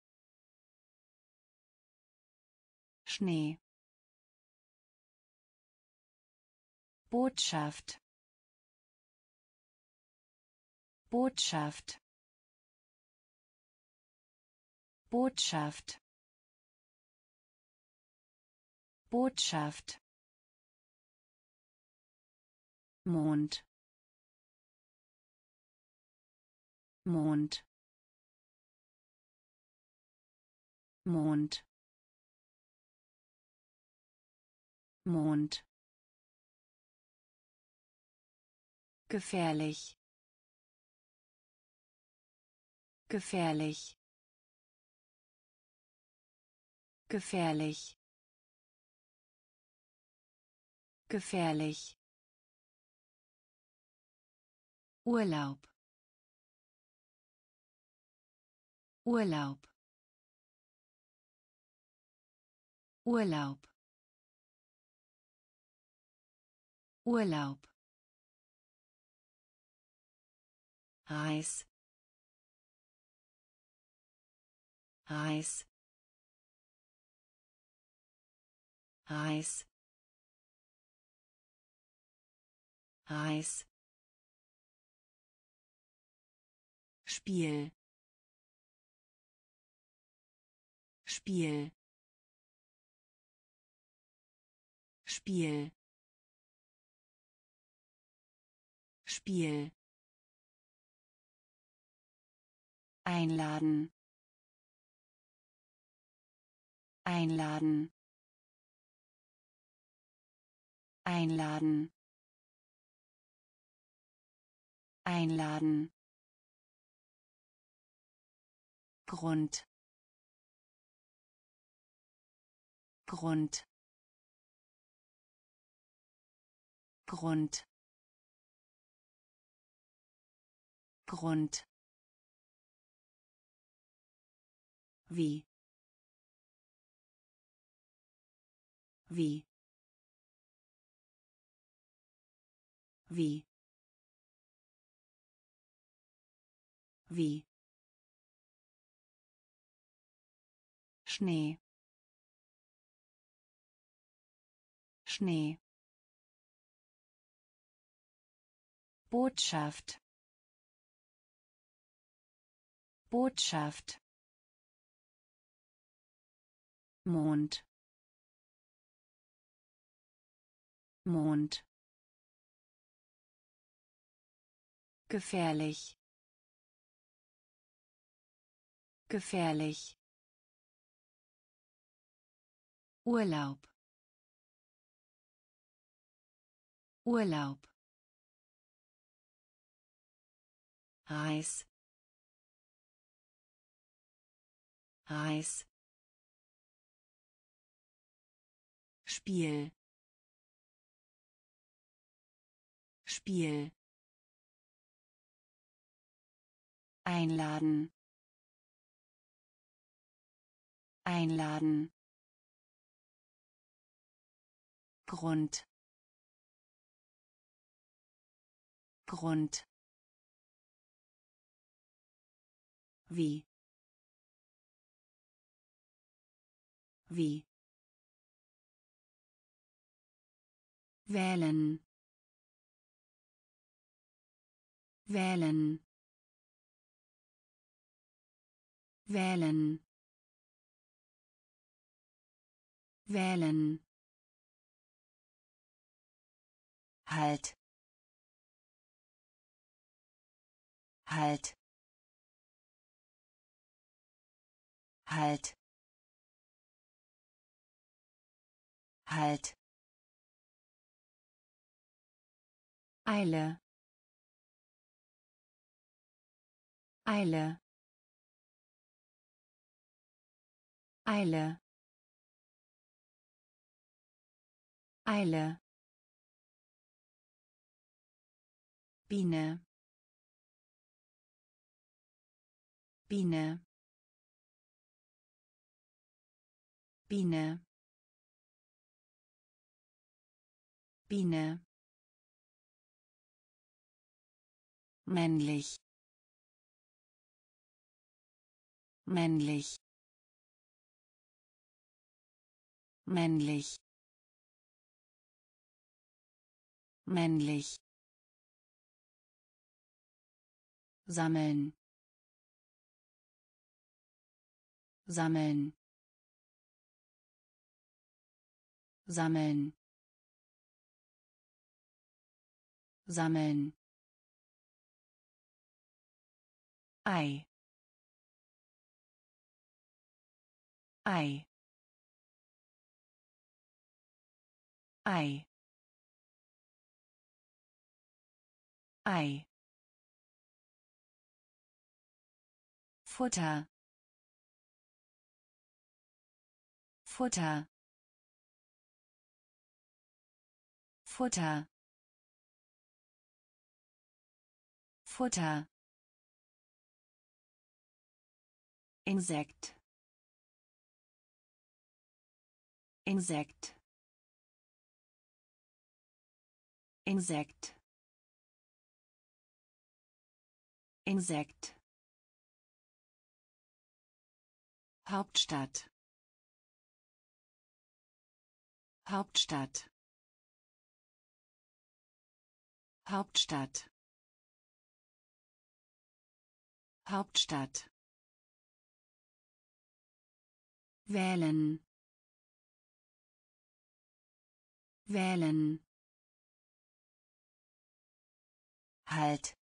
Schnee Botschaft Botschaft Botschaft Botschaft Mond Mond Mond Mond gefährlich gefährlich gefährlich gefährlich Urlaub Urlaub Urlaub Urlaub Reis Reis Reis Reis Spiel Spiel Spiel Spiel Einladen Einladen Einladen Einladen Grund Grund Grund Grund wie wie wie wie Schnee Schnee Botschaft Botschaft Mond Mond. Gefährlich. Gefährlich. Urlaub. Urlaub. Reis. Reis. Spiel. Spiel. Einladen. Einladen. Grund. Grund. Wie. Wie. Wählen. Wählen. Wählen. Wählen. Halt. Halt. Halt. Halt. Eile. Eile. Eile. Eile. Biene. Biene. Biene. Biene. Männlich. Männlich. Männlich. Männlich. Sammeln. Sammeln. Sammeln. Sammeln. Ei. Ei. Ei. Ei. Futter. Futter. Futter. Futter. Insekt. Insekt. Insekt. Insekt. Hauptstadt. Hauptstadt. Hauptstadt. Hauptstadt. Wählen. Wählen. Halt.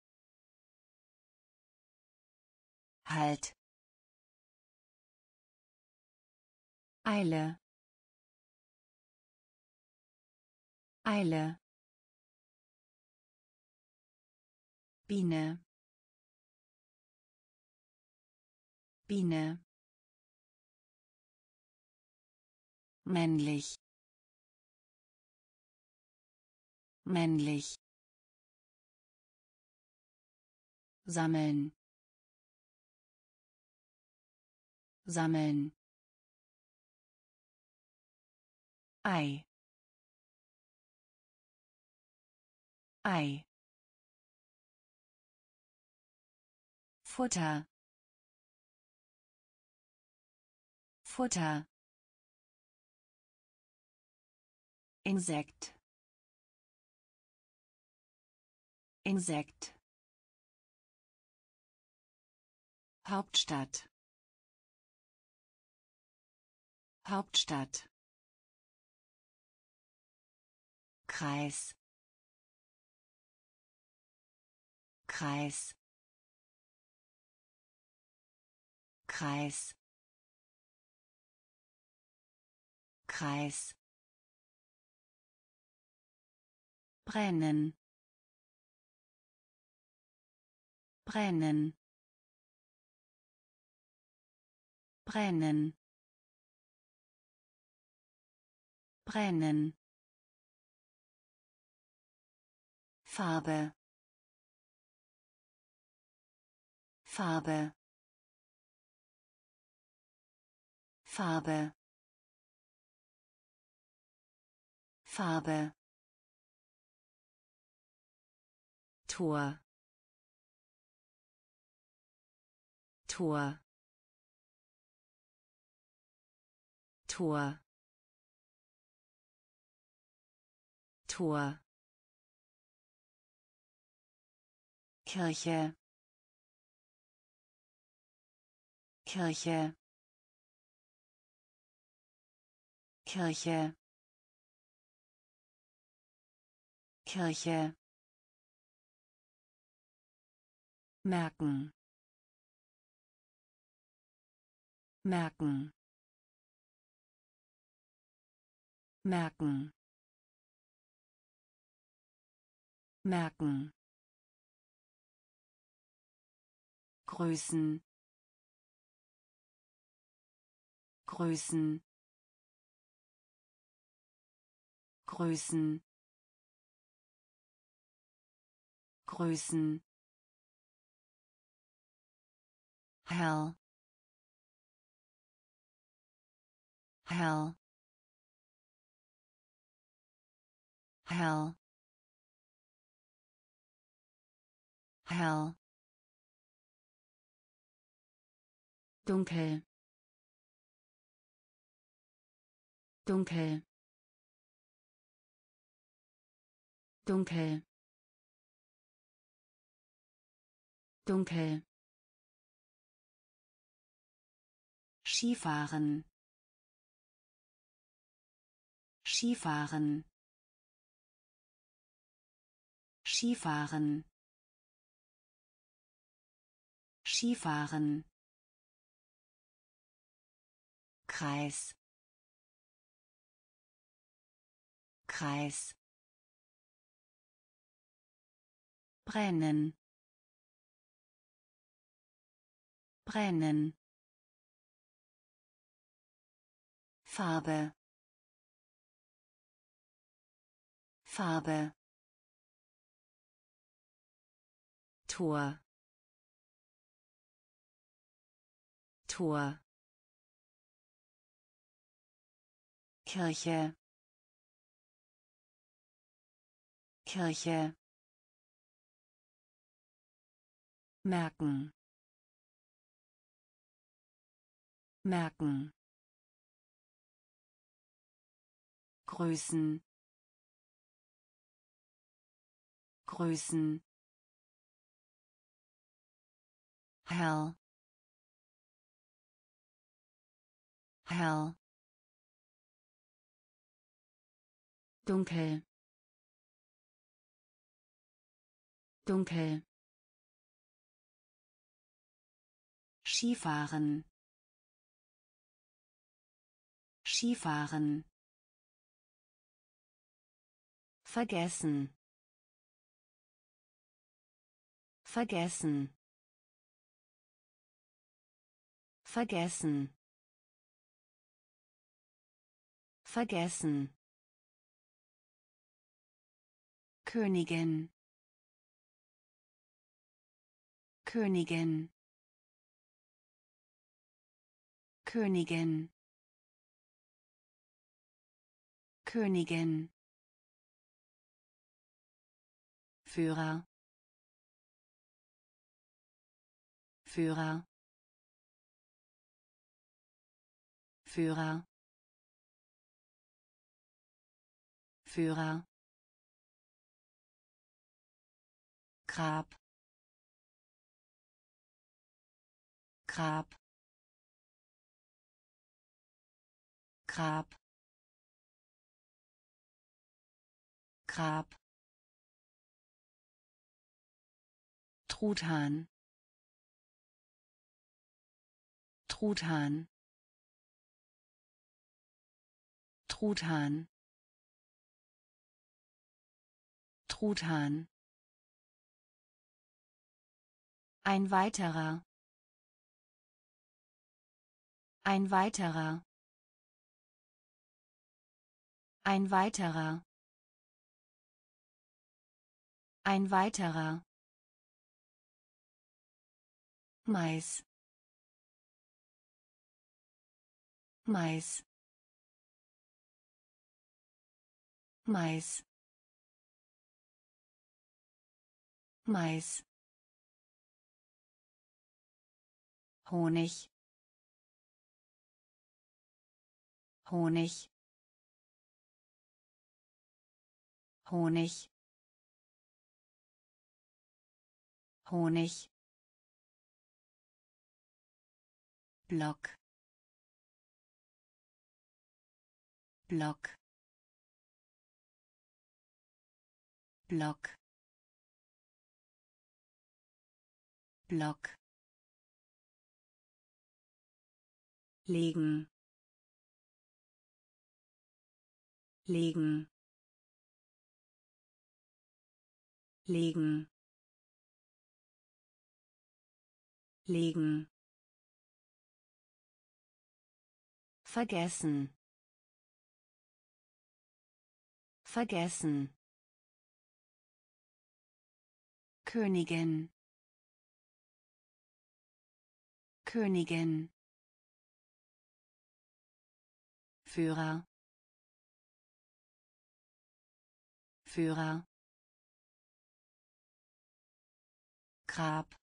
Halt. Eile. Eile. Biene. Biene. Männlich. Männlich. Sammeln. Sammeln. Ei. Ei. Futter. Futter. Insekt. Insekt. Hauptstadt. Hauptstadt. Kreis, Kreis, Kreis, Kreis, brennen, brennen, brennen, brennen, Farbe, Farbe, Farbe, Farbe, Tor, Tor, Tor, Tor, Kirche, Kirche, Kirche, Kirche, merken, merken, merken, merken, Größen, Größen, Größen, Größen, hell, hell, hell, hell, dunkel, dunkel, dunkel, dunkel, Skifahren, Skifahren, Skifahren, Skifahren, Kreis, Kreis, brennen, brennen, Farbe, Farbe, Tor, Tor, Kirche, Kirche, merken, merken, Größen, Größen, hell, hell, dunkel, dunkel, Skifahren, Skifahren, vergessen, vergessen, vergessen, vergessen, Königin, Königin, Königin, Königin, Führer, Führer, Führer, Führer, Grab, Grab, Grab, Grab, Truthahn, Truthahn, Truthahn, Truthahn. Ein weiterer, ein weiterer, ein weiterer, ein weiterer. Mais, Mais, Mais, Mais. Honig, Honig, Honig, Honig. Block, Block, Block, Block. Legen, legen, legen, legen. Vergessen, vergessen. Königin, Königin. Führer, Führer. Grab,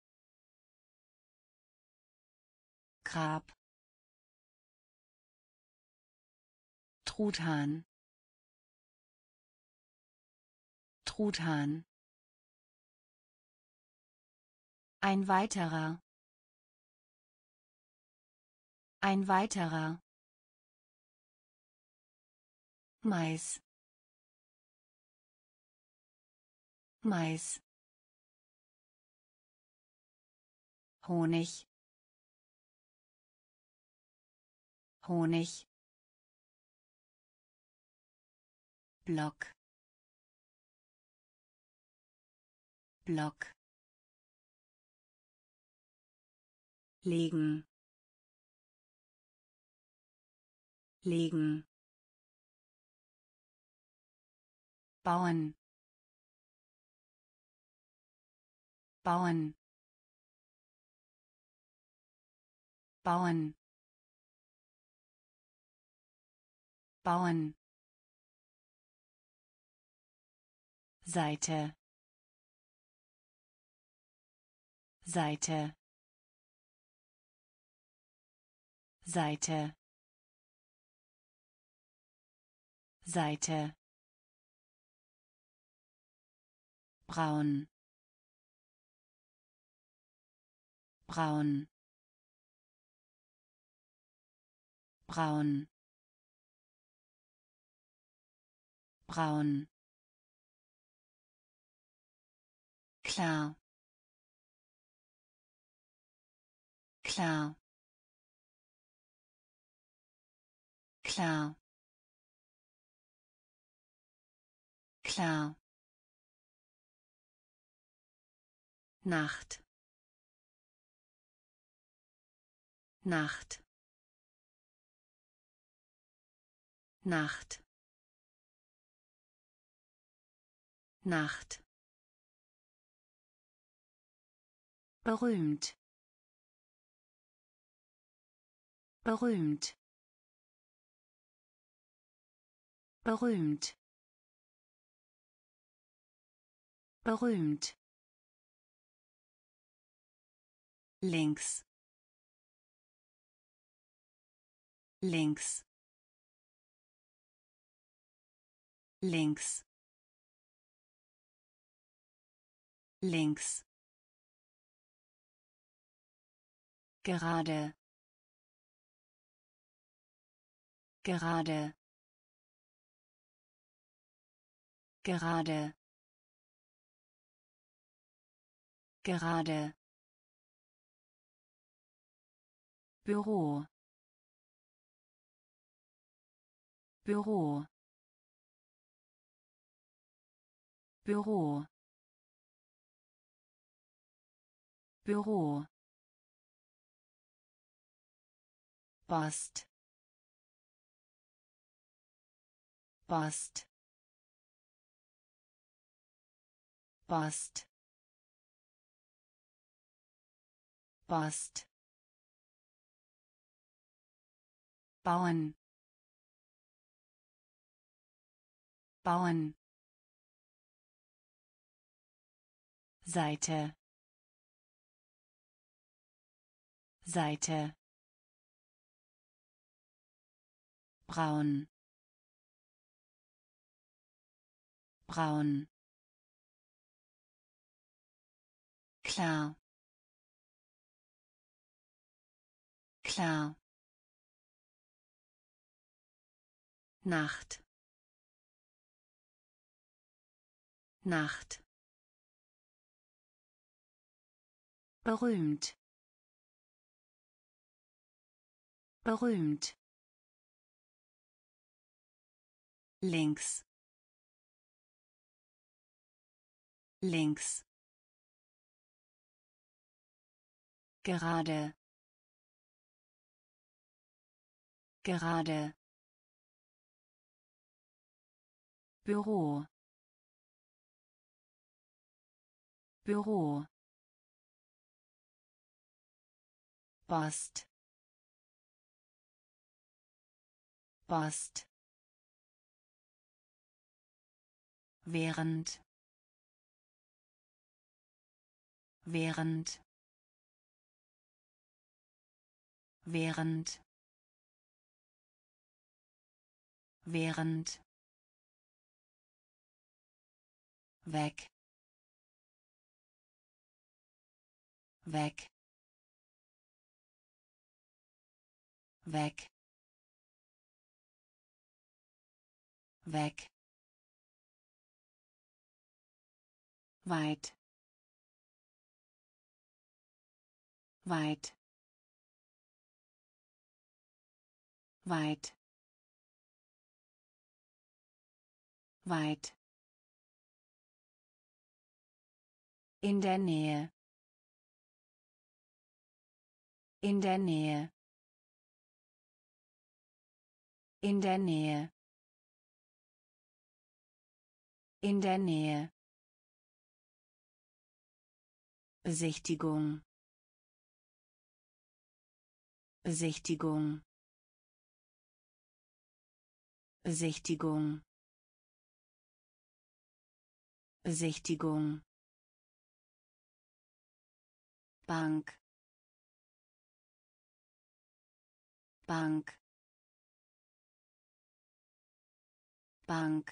Grab. Truthahn, Truthahn. Ein weiterer, ein weiterer. Mais, Mais. Honig, Honig. Block, Block. Legen, legen. Bauen, bauen, bauen, bauen. Seite, Seite, Seite, Seite. Braun, braun, braun, braun. Klar, klar, klar, klar. Nacht, Nacht, Nacht, Nacht. Berühmt, berühmt, berühmt, berühmt. Links, links, links, links. Gerade, gerade, Gerade. Gerade. Büro. Büro. Büro. Büro. Post. Post. Post. Post. Bauen. Bauen. Seite. Seite. Braun. Braun. Klar. Klar. Nacht. Nacht. Berühmt. Berühmt. Links. Links. Gerade. Gerade. Büro. Büro. Post. Post. Während. Während. Während. Während. Weg. Weg. Weg. Weg. Weit. Weit. Weit. Weit. In der Nähe. In der Nähe. In der Nähe. In der Nähe. Besichtigung. Besichtigung. Besichtigung. Besichtigung. Bank. Bank. Bank.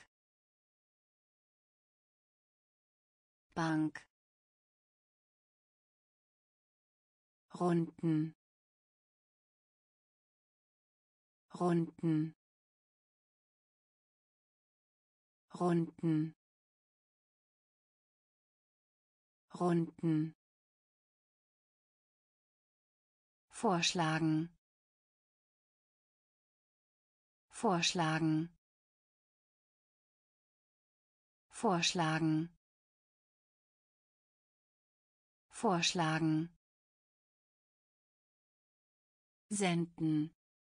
Bank. Runden. Runden. Runden. Runden. Vorschlagen. Vorschlagen. Vorschlagen. Vorschlagen. Senden.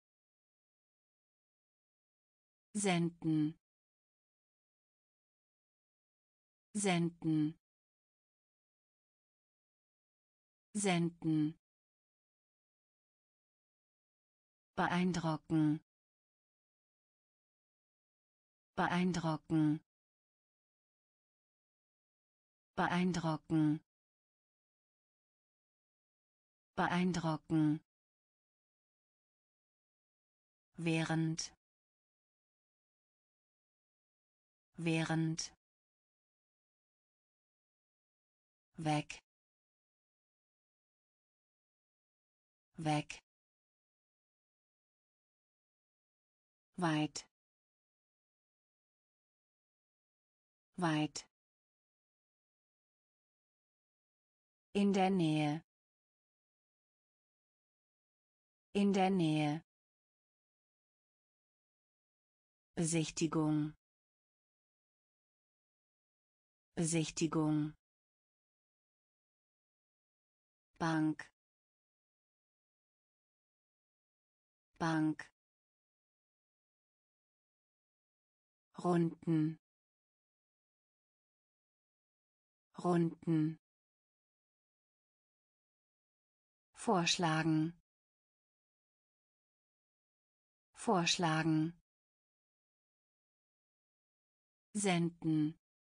Senden. Senden. Senden. Beeindrucken. Beeindrucken. Beeindrucken. Beeindrucken. Während. Während. Weg. Weg. Weit. weit, in der Nähe, in der Nähe, Besichtigung, Besichtigung, Bank, Bank, Runden, Runden, vorschlagen, vorschlagen, senden,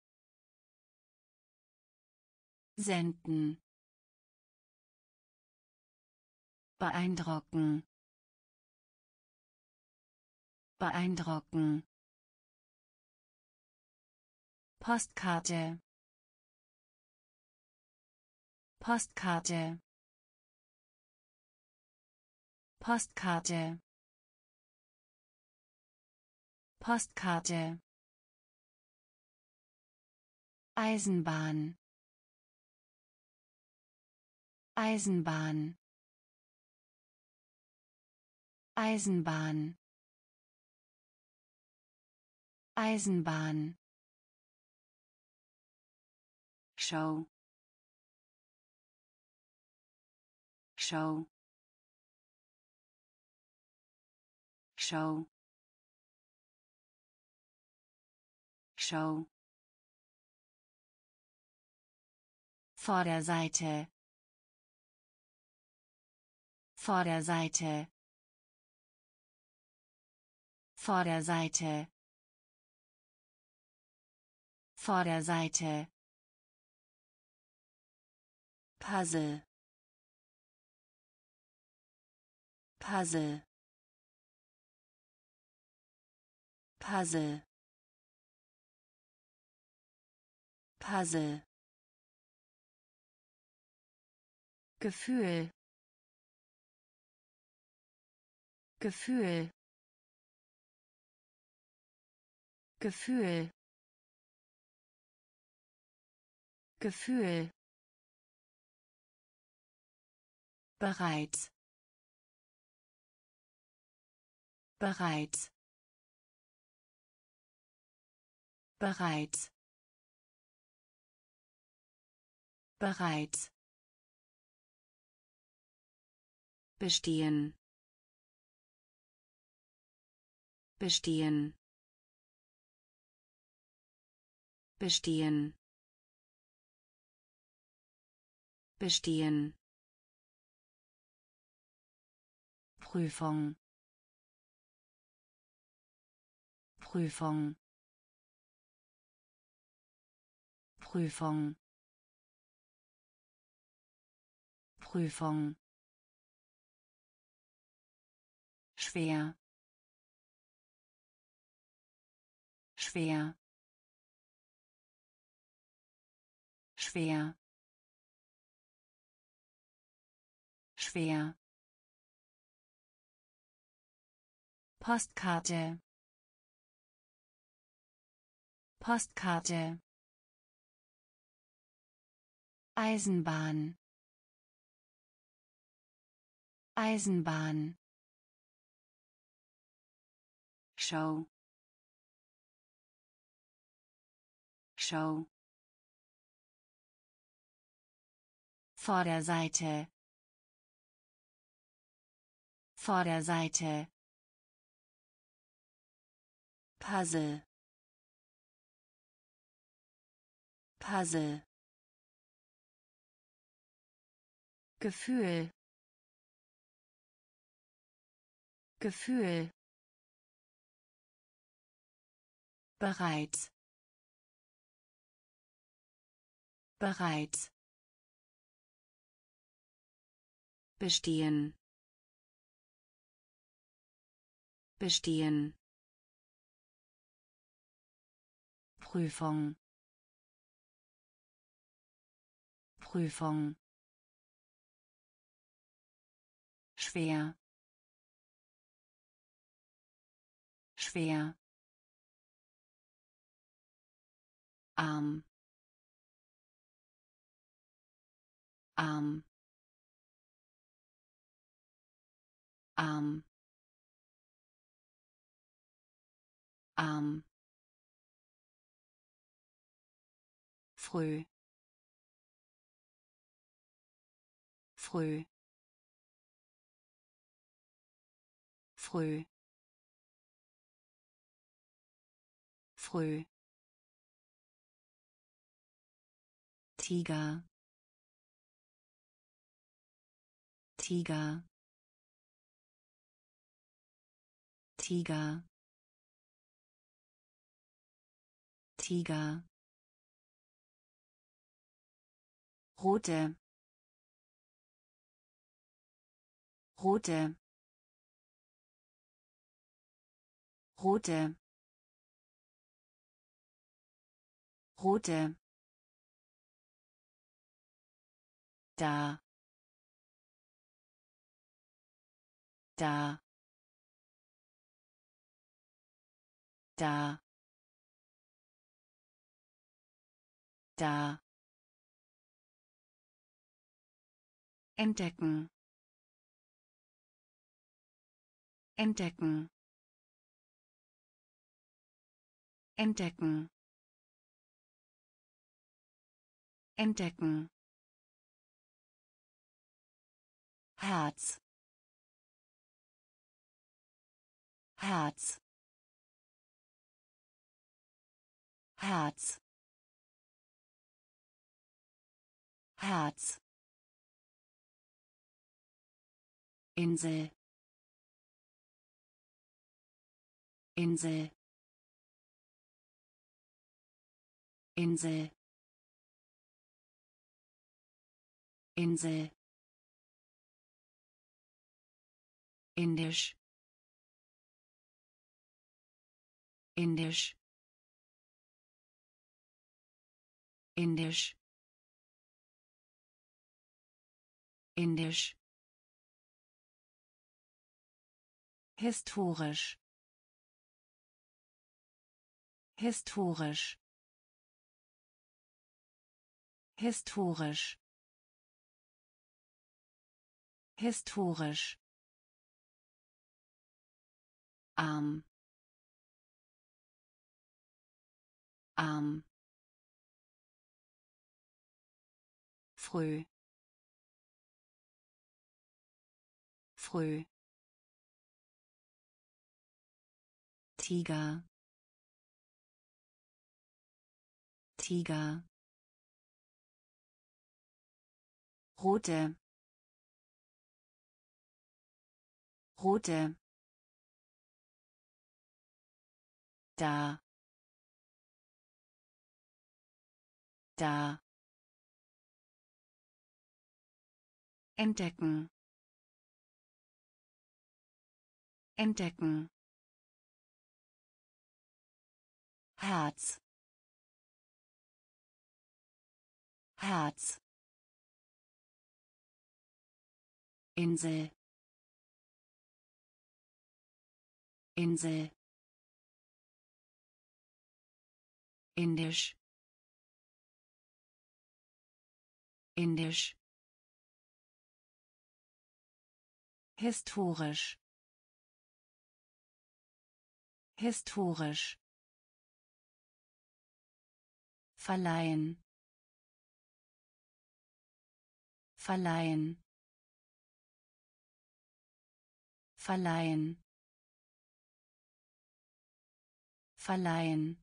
senden, beeindrucken, beeindrucken, Postkarte, Postkarte, Postkarte, Postkarte, Eisenbahn, Eisenbahn, Eisenbahn, Eisenbahn, Show, Show, Show, Show, Vorderseite, Vorderseite, Vorderseite, Vorderseite, Puzzle, Puzzle, Puzzle, Puzzle, Gefühl, Gefühl, Gefühl, Gefühl, bereits, bereits, bereits, bereits, bestehen, bestehen, bestehen, bestehen, Prüfung, Prüfung, Prüfung, Prüfung, schwer, schwer, schwer, schwer, Postkarte, Postkarte, Eisenbahn, Eisenbahn, Show, Show, Vorderseite, Vorderseite, Puzzle, Puzzle, Gefühl, Gefühl, bereits, bereits, bestehen, bestehen, Prüfung, Prüfung, schwer, schwer, Arm, Arm, Arm, Arm, früh, früh, früh, früh, Tiger, Tiger, Tiger, Tiger, rote, rote, rote, rote, da, da, da, da, entdecken, entdecken, entdecken, entdecken, Herz, Herz, Herz, Herz, Insel, Insel, Insel, Insel, Indisch, Indisch, Indisch, Indisch, historisch, historisch, historisch, historisch, Arm, Arm, früh, früh, Tiger, Tiger, rote, rote, da, da, entdecken, entdecken, Herz, Herz, Insel, Insel, Indisch, Indisch, historisch, historisch, verleihen, verleihen, verleihen, verleihen,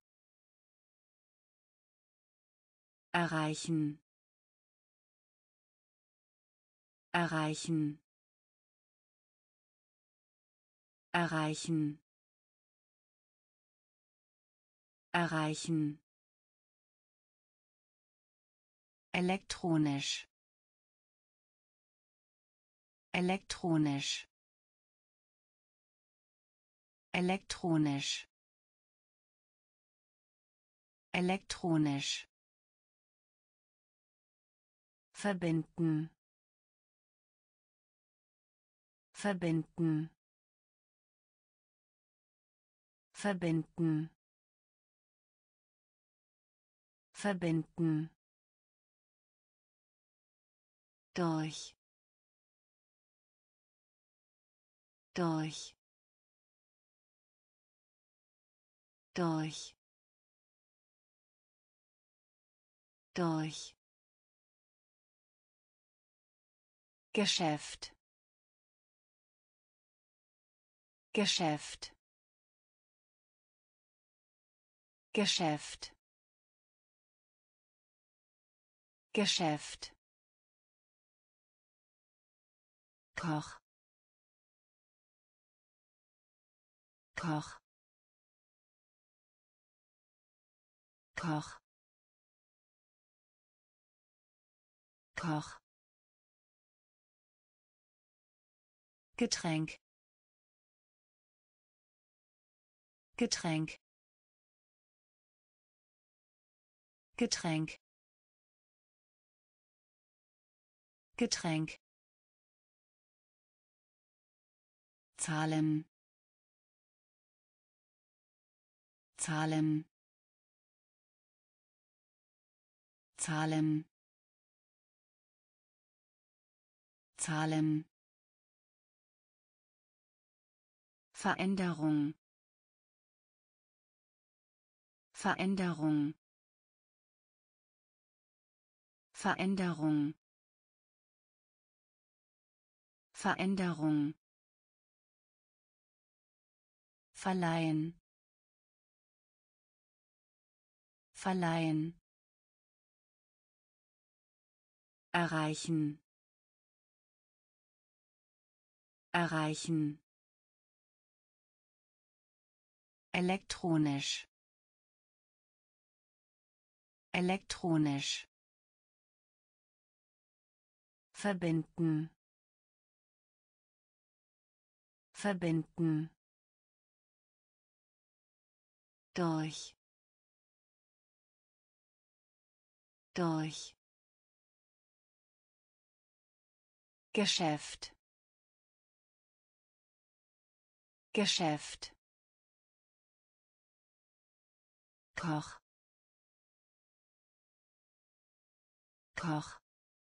erreichen, erreichen, erreichen, erreichen, elektronisch, elektronisch, elektronisch, elektronisch, verbinden, verbinden, verbinden, verbinden, durch, durch, durch, durch, Geschäft, Geschäft, Geschäft, Geschäft, Koch, Koch, Koch, Koch, Getränk, Getränk, Getränk, Getränk, Zahlen, Zahlen, Zahlen, Zahlen, Veränderung, Veränderung, Veränderung, Veränderung, verleihen, verleihen, erreichen, erreichen, elektronisch, elektronisch, verbinden, verbinden, durch, durch, Geschäft, Geschäft, Koch, Koch,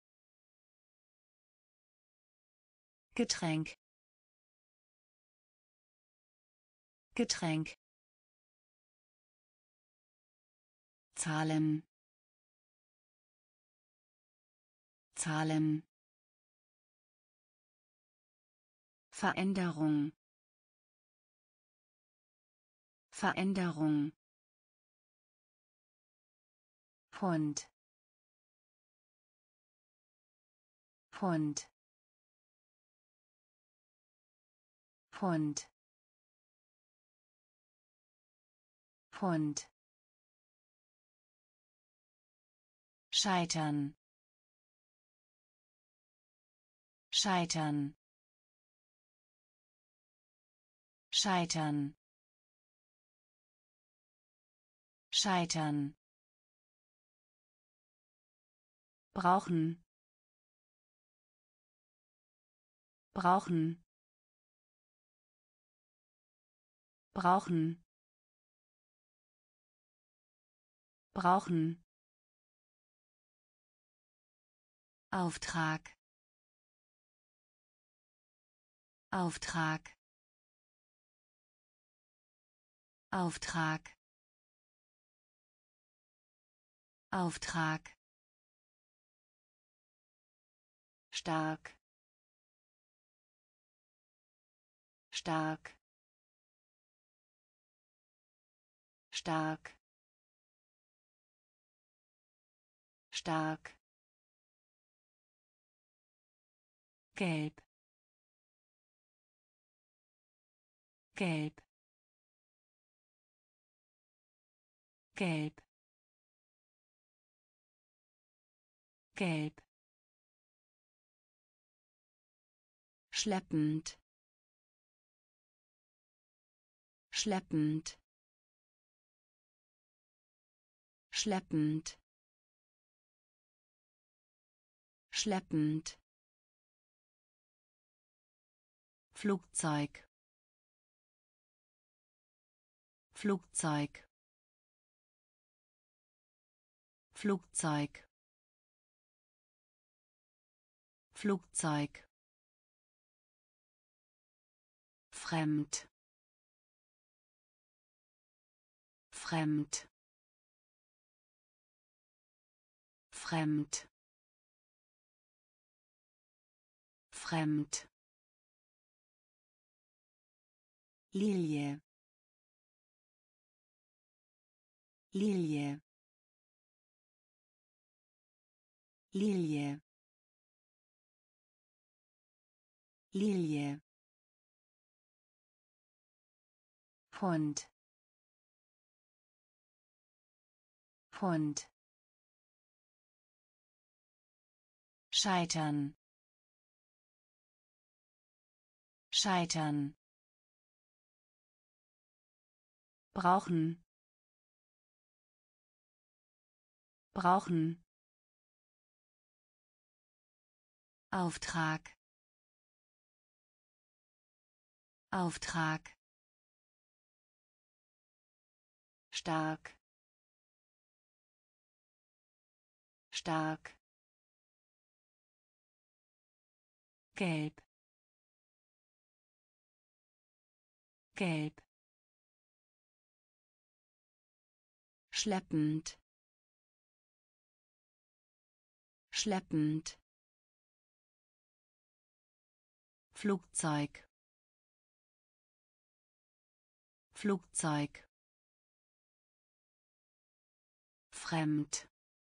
Getränk, Getränk, Zahlen, Zahlen, Veränderung, Veränderung, Pfund, Pfund, Pfund, Pfund, scheitern, scheitern, scheitern, scheitern, brauchen, brauchen, brauchen, brauchen, Auftrag, Auftrag, Auftrag, Auftrag, stark, stark, stark, stark, gelb, gelb, gelb, gelb, schleppend, schleppend, schleppend, schleppend, Flugzeug, Flugzeug, Flugzeug Flugzeug fremd fremd fremd fremd Lilie Lilie Lilie Lilie Hund Hund Scheitern Scheitern brauchen brauchen Auftrag Auftrag stark stark gelb gelb schleppend schleppend Flugzeug Flugzeug fremd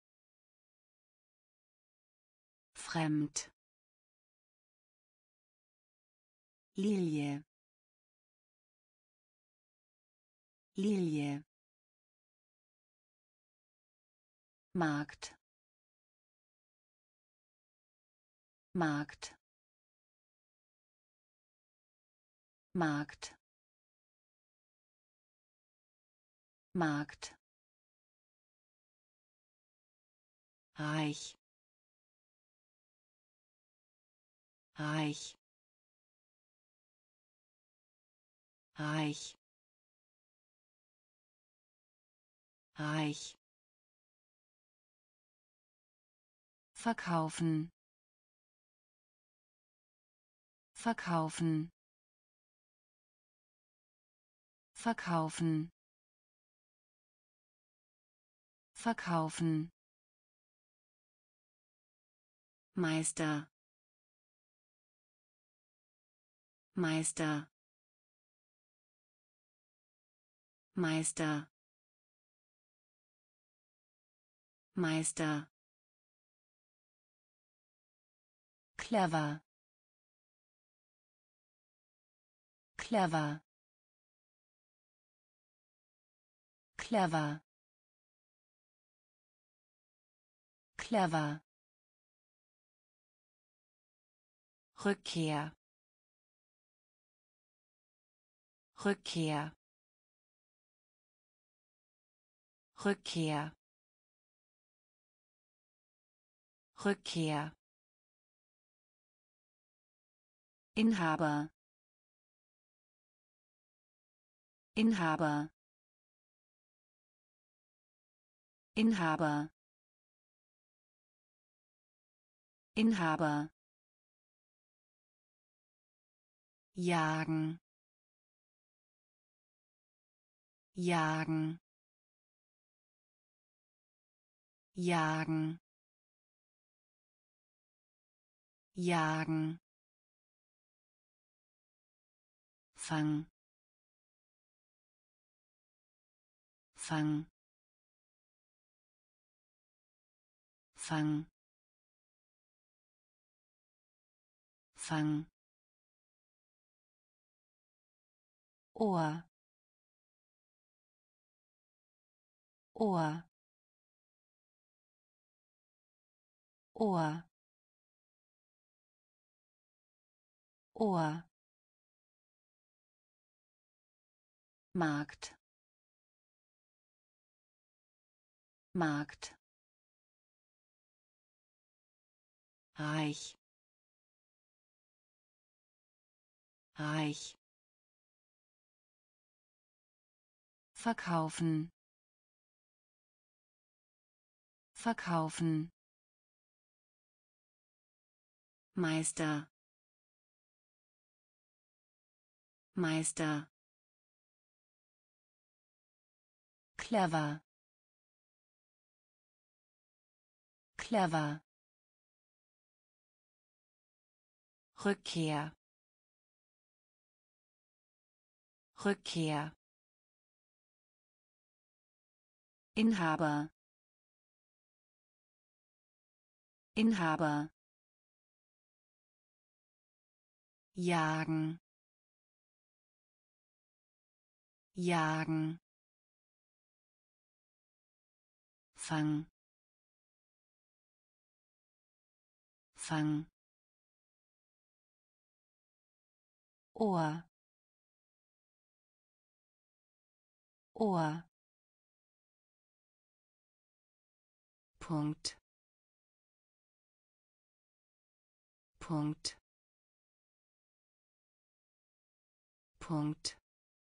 fremd Lilie Lilie Markt Markt Markt Markt reich reich reich reich verkaufen verkaufen verkaufen verkaufen Meister Meister Meister Meister clever clever clever clever Rückkehr Rückkehr Rückkehr Rückkehr Inhaber Inhaber Inhaber Inhaber jagen jagen jagen jagen Fang Fang Fang Fang Ohr Ohr Ohr Ohr Markt Markt reich reich verkaufen verkaufen, Meister, Meister, clever, clever, Rückkehr, Rückkehr, Inhaber, Inhaber, jagen, jagen, Fang, Fang, Ohr, Ohr, Punkt, Punkt, Punkt,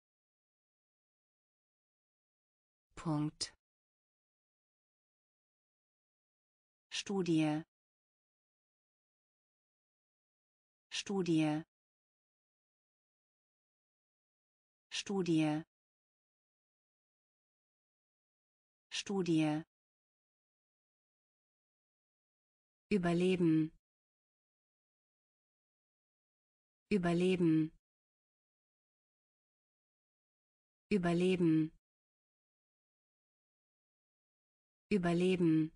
Punkt, Studie, Studie, Studie, Studie, Überleben, Überleben, Überleben, Überleben,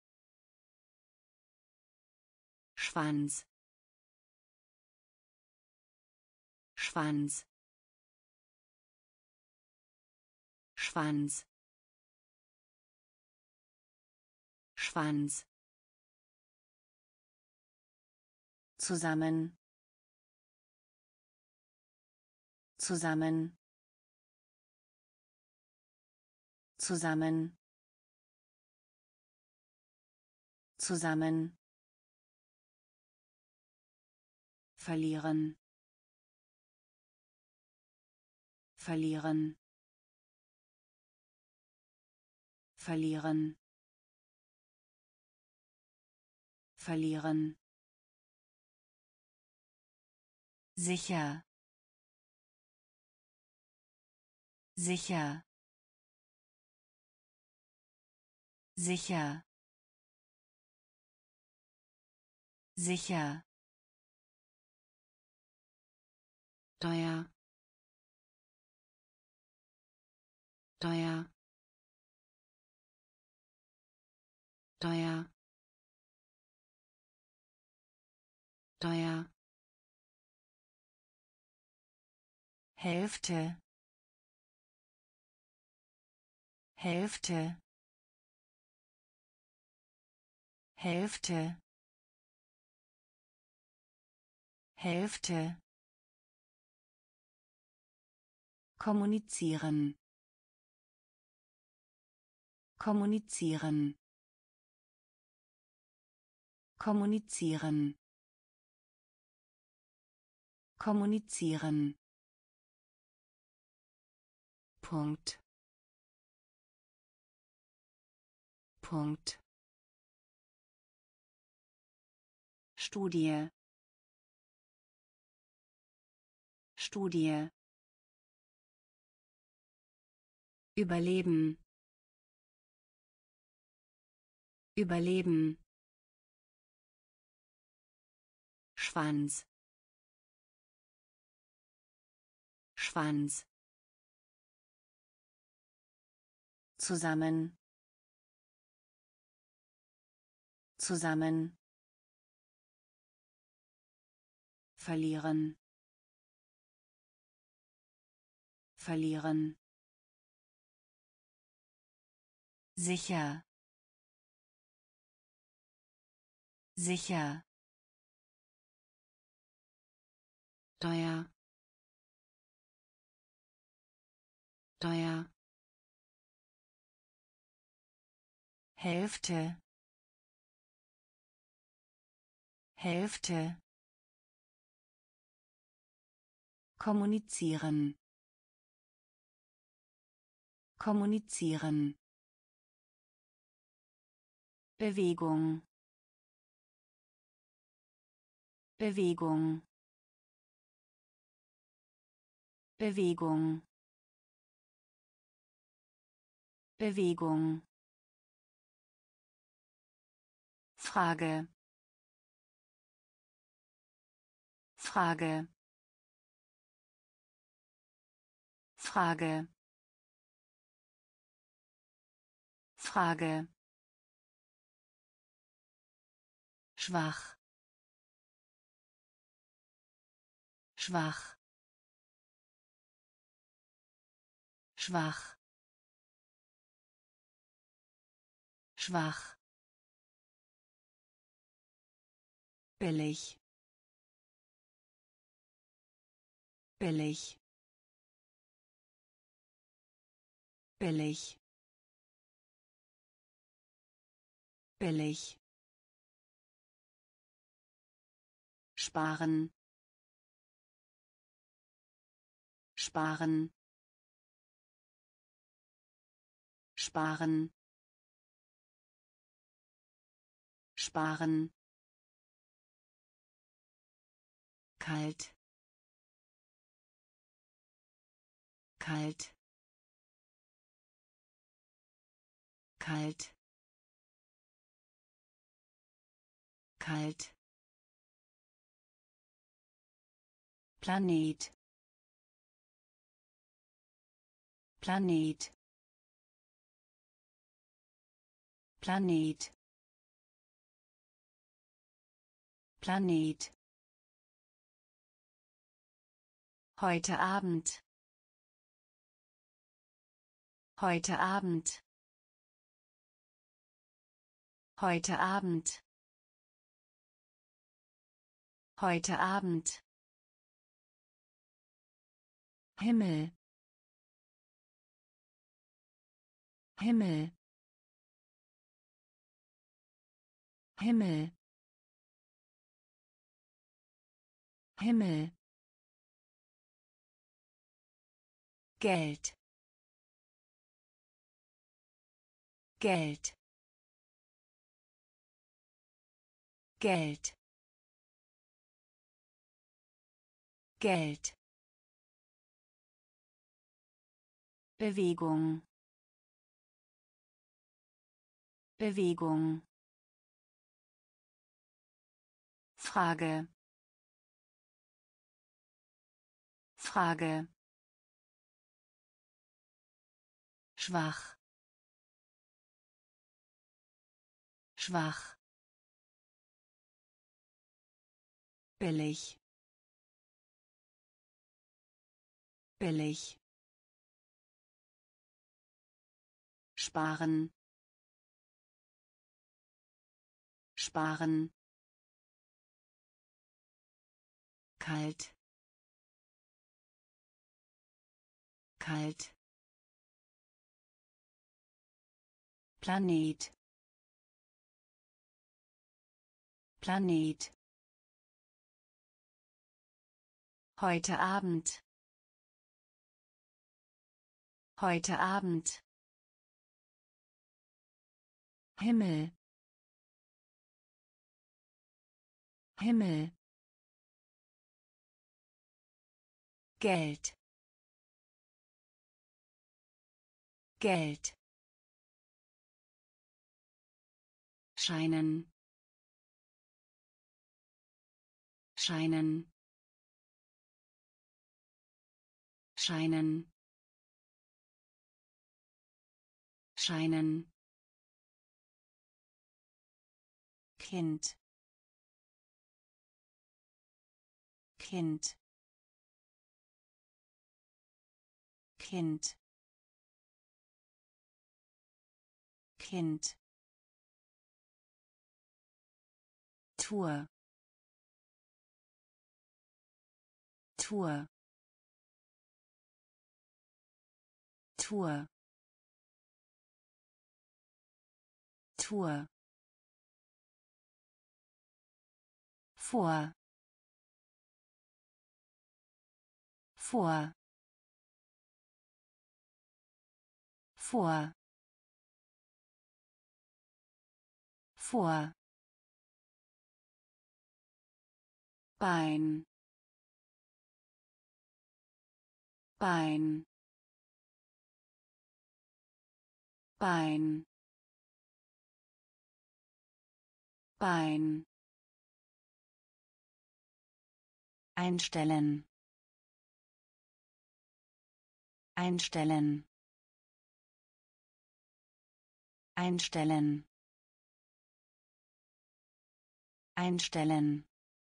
Schwanz, Schwanz, Schwanz, Schwanz, zusammen, zusammen, zusammen, zusammen, verlieren, verlieren, verlieren, verlieren, sicher, sicher, sicher, sicher, teuer, teuer, teuer, teuer, Hälfte, Hälfte, Hälfte, Hälfte, kommunizieren, kommunizieren, kommunizieren, kommunizieren, Punkt, Punkt, Studie, Studie, Überleben, Überleben, Schwanz, Schwanz, zusammen, zusammen, verlieren, verlieren, sicher, sicher, teuer, teuer, Hälfte, Hälfte, kommunizieren, kommunizieren, Bewegung Bewegung Bewegung Bewegung Frage Frage Frage Frage schwach schwach schwach schwach billig billig billig billig sparen sparen sparen sparen kalt kalt kalt kalt Planet Planet Planet Planet heute Abend heute Abend heute Abend heute Abend Himmel Himmel Himmel Himmel Geld Geld Geld Geld Bewegung Bewegung Frage Frage schwach schwach billig billig sparen sparen kalt kalt Planet Planet heute Abend heute Abend Himmel Himmel Geld Geld scheinen scheinen scheinen scheinen Kind Kind Kind Kind Tour Tour Tour Tour vor vor vor vor, Bein, Bein, Bein, Bein, einstellen, einstellen, einstellen, einstellen,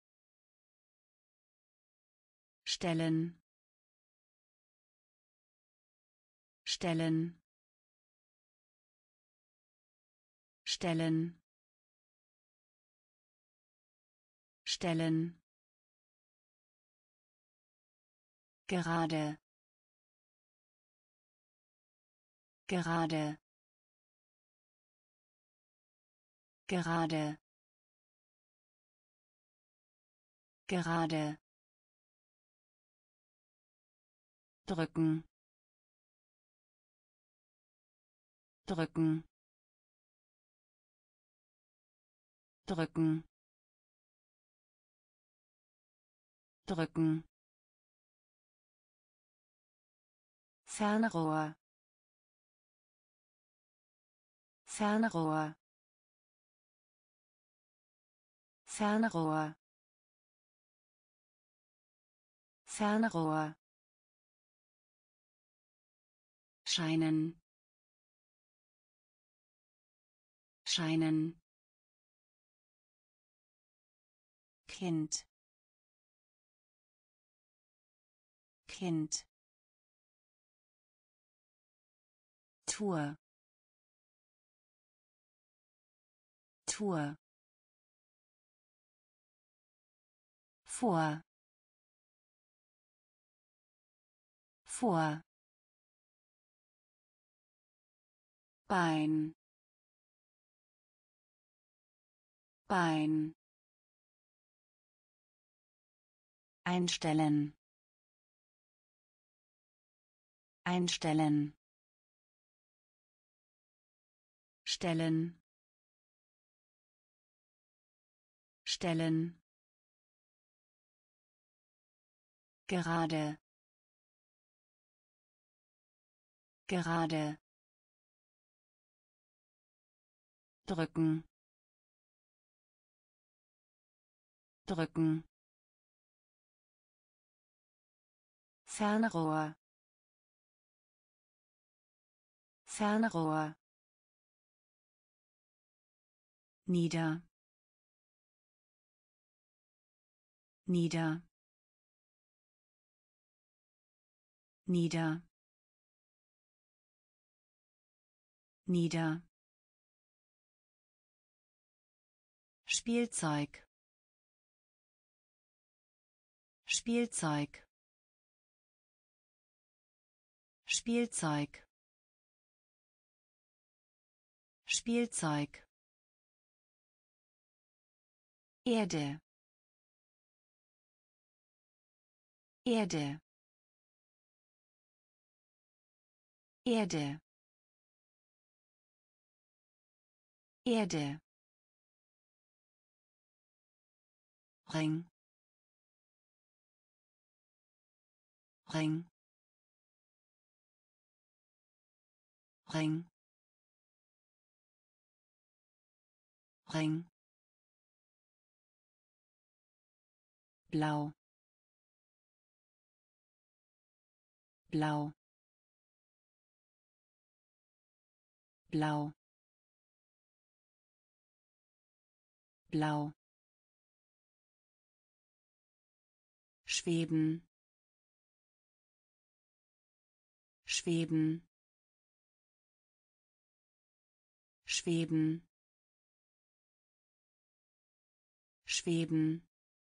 stellen, stellen, stellen, stellen, gerade, gerade, gerade, gerade, drücken, drücken, drücken, drücken, Fernrohr, Fernrohr, Fernrohr, Fernrohr, scheinen, scheinen, Kind, Kind, Tour, Tour, vor, vor, Bein, Bein, einstellen, einstellen, stellen, stellen, gerade, gerade, drücken, drücken, Fernrohr, Fernrohr, nieder, nieder, nieder, nieder, Spielzeug, Spielzeug, Spielzeug, Spielzeug, Erde, Erde, Erde, Erde, Ring, Ring, Ring, Ring, blau, blau, blau, blau, schweben, schweben, schweben, schweben,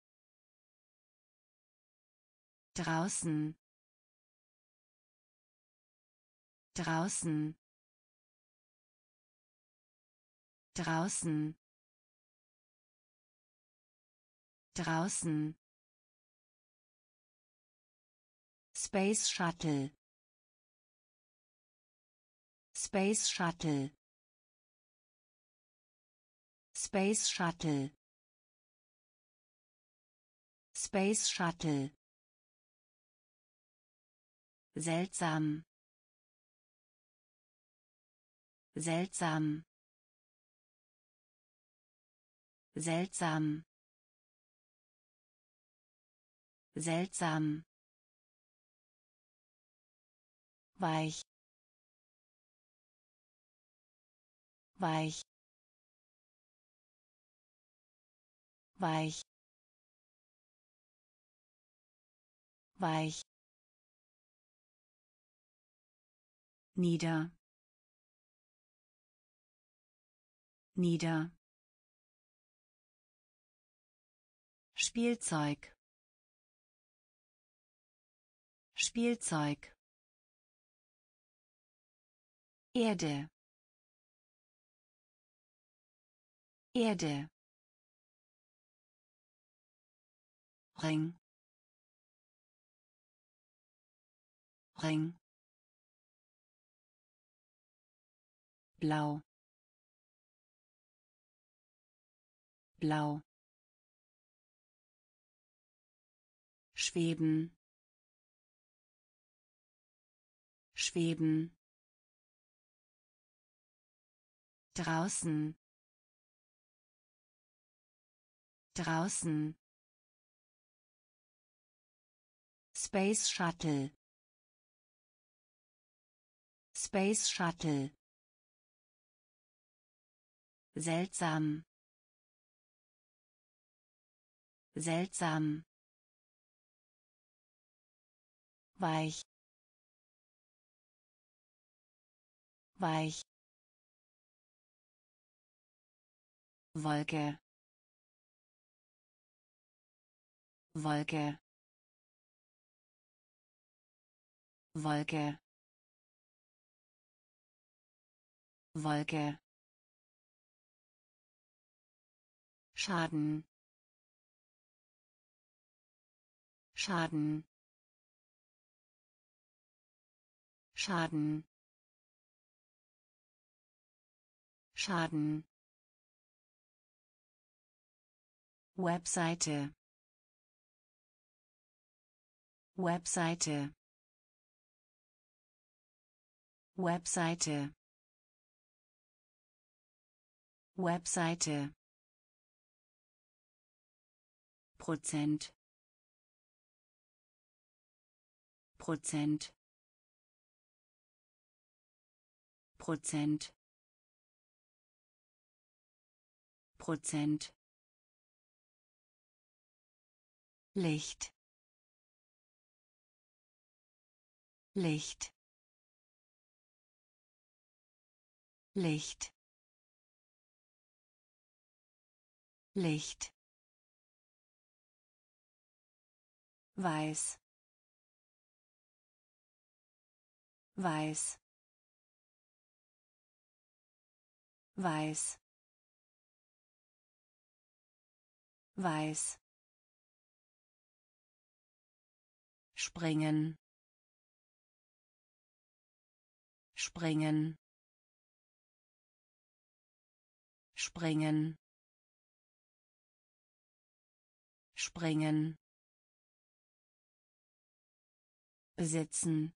draußen, draußen, draußen, draußen, Space Shuttle, Space Shuttle, Space Shuttle. Space Shuttle. Seltsam. Seltsam. Seltsam. Seltsam. Weich. Weich. Weich. Weich. Nieder. Nieder. Spielzeug. Spielzeug. Erde. Erde. Ring. Ring. Blau. Blau. Schweben. Schweben. Draußen. Draußen. Space Shuttle. Space Shuttle. Seltsam. Seltsam. Weich. Weich. Wolke. Wolke. Wolke. Wolke. Schaden. Schaden. Schaden. Schaden. Webseite. Webseite. Webseite. Webseite. Prozent. Prozent. Prozent. Prozent. Licht. Licht. Licht. Licht. Weiß. Weiß. Weiß. Weiß. Springen. Springen. Springen. Springen. Besitzen.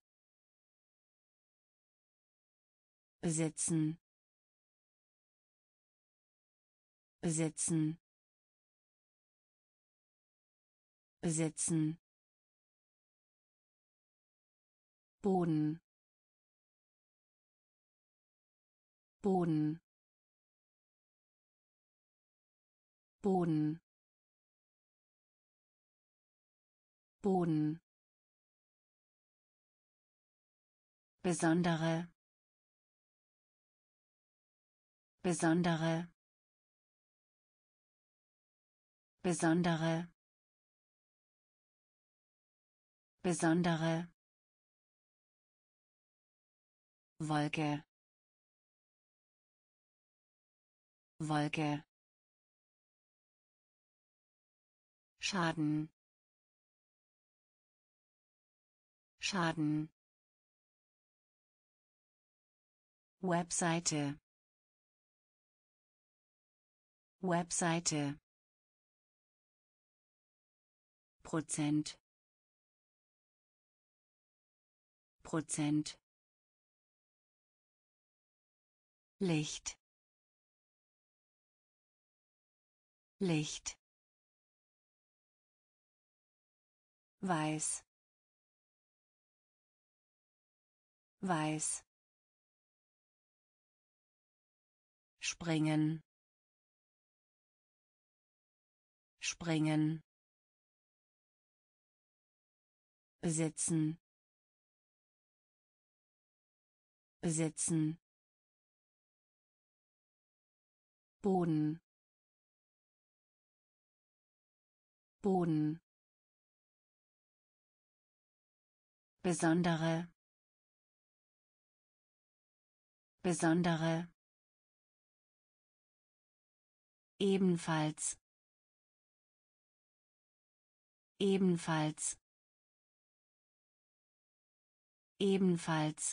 Besitzen. Besitzen. Besitzen. Boden. Boden. Boden. Boden. Besondere. Besondere. Besondere. Besondere. Wolke. Wolke. Schaden. Schaden. Webseite. Webseite Prozent Prozent Licht Licht Weiß Weiß springen springen besitzen besitzen Boden Boden besondere besondere ebenfalls ebenfalls ebenfalls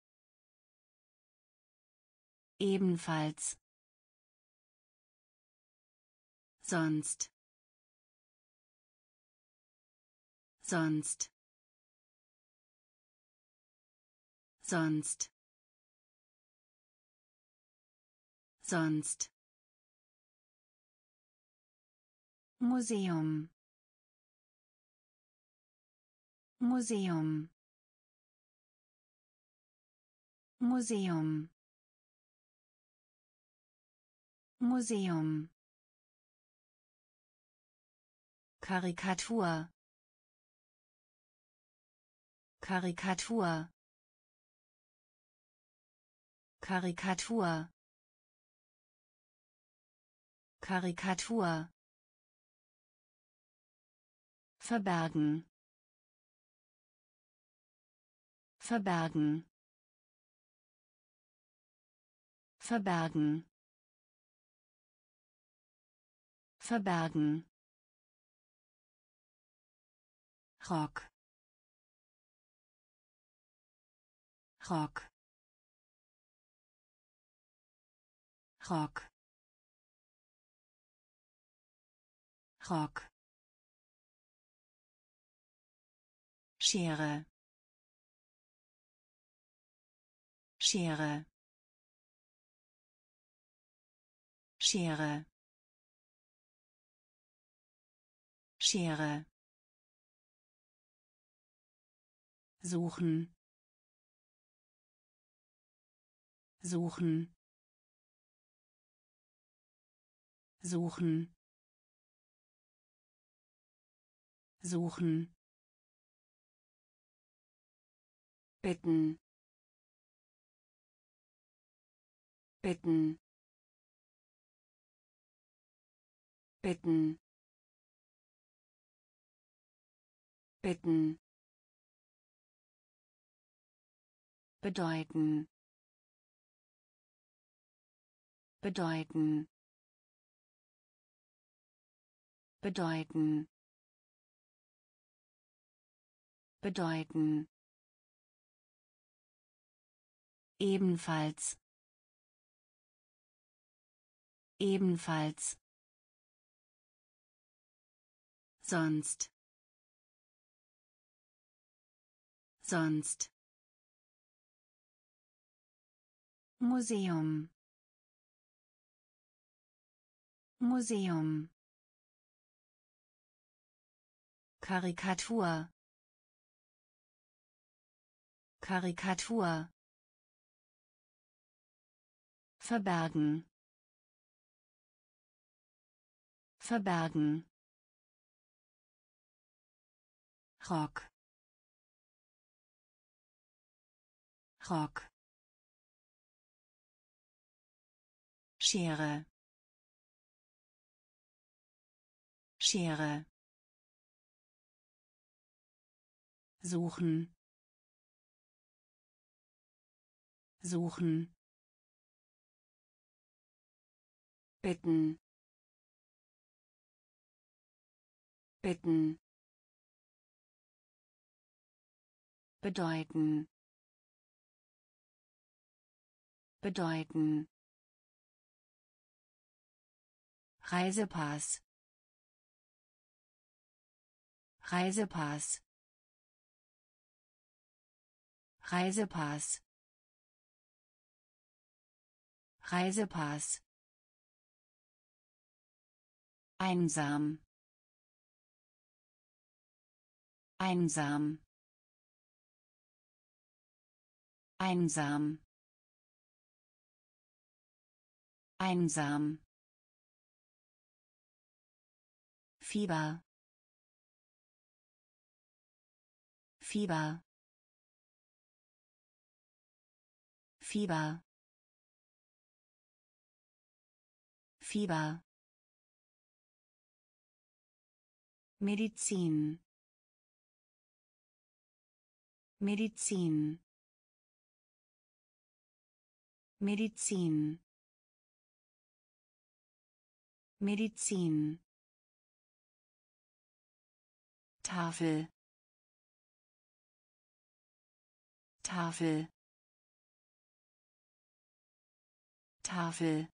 ebenfalls sonst sonst sonst sonst Museum Museum Museum Museum Karikatur Karikatur Karikatur Karikatur verbergen verbergen verbergen verbergen Rock Rock Rock Rock Schere Schere Schere Schere suchen suchen suchen suchen bitten bitten bitten bitten bedeuten bedeuten bedeuten bedeuten ebenfalls ebenfalls sonst sonst Museum Museum Karikatur Karikatur verbergen verbergen Rock Rock Schere Schere suchen suchen bitten bitten bedeuten bedeuten Reisepass. Reisepass. Reisepass. Reisepass. Einsam. Einsam. Einsam. Einsam. Fieber. Fieber. Fieber. Fieber. Medizin. Medizin. Medizin. Medizin. Tafel. Tafel. Tafel.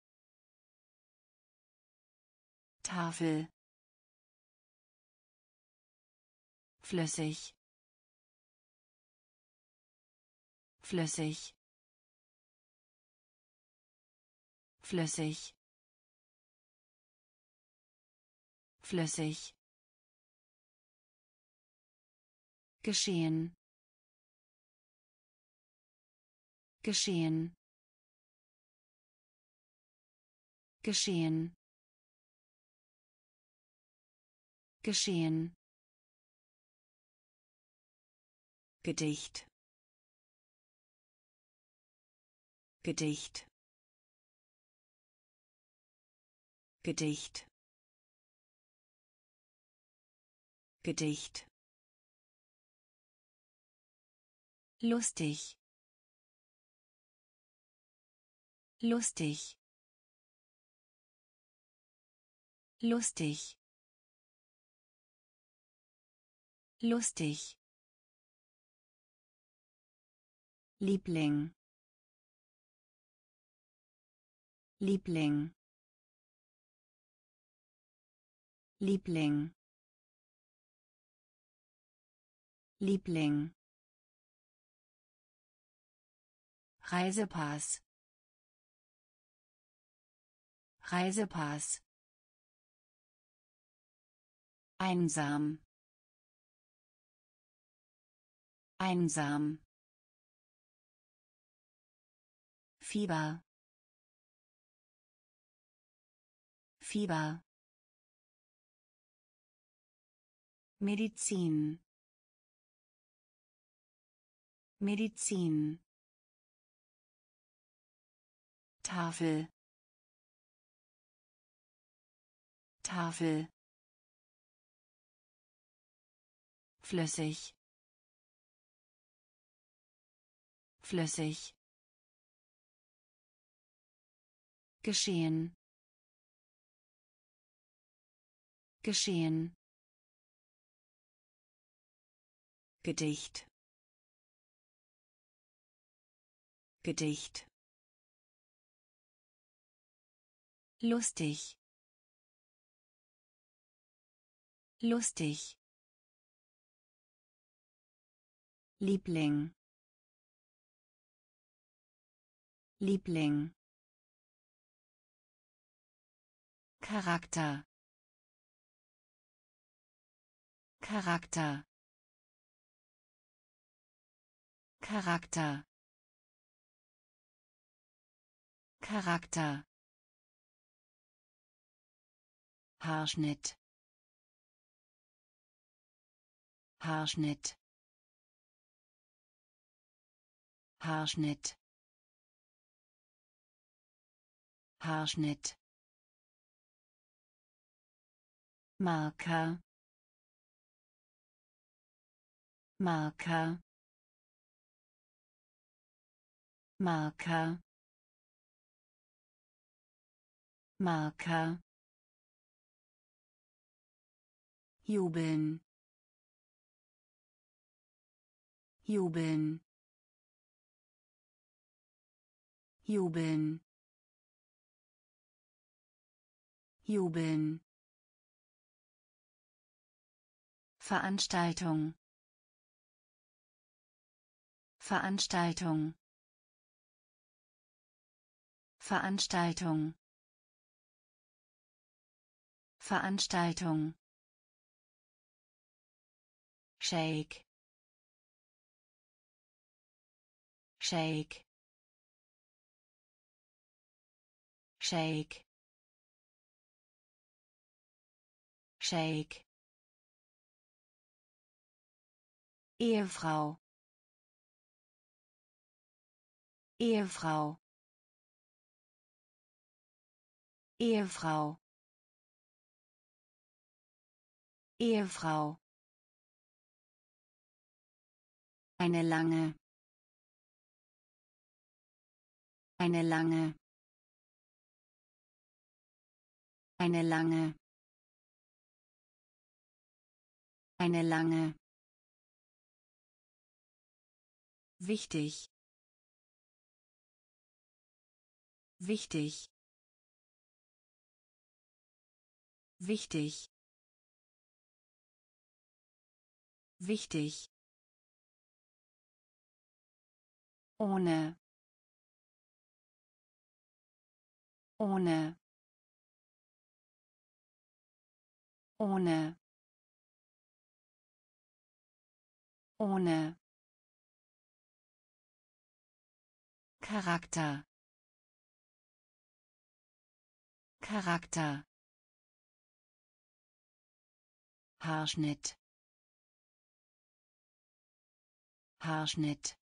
Tafel. Flüssig. Flüssig. Flüssig. Flüssig. Geschehen. Geschehen. Geschehen. Geschehen. Gedicht. Gedicht. Gedicht. Gedicht. Lustig. Lustig. Lustig. Lustig. Liebling. Liebling. Liebling. Liebling. Reisepass. Reisepass. Einsam. Einsam. Fieber. Fieber. Medizin. Medizin. Tafel. Tafel. Flüssig. Flüssig. Geschehen. Geschehen. Gedicht. Gedicht. Lustig. Lustig. Liebling. Liebling. Charakter. Charakter. Charakter. Charakter. Haarschnitt. Haarschnitt. Haarschnitt. Haarschnitt. Marker. Marker. Marker. Marker. Jubeln. Jubeln. Jubeln. jubeln, Veranstaltung, Veranstaltung, Veranstaltung, Veranstaltung, Shake, Shake, Shake, Shake, Ehefrau, Ehefrau, Ehefrau, Ehefrau, eine lange, eine lange, eine lange, eine lange, wichtig, wichtig, wichtig, wichtig, ohne, ohne, ohne, ohne, Charakter, Charakter, Haarschnitt, Haarschnitt,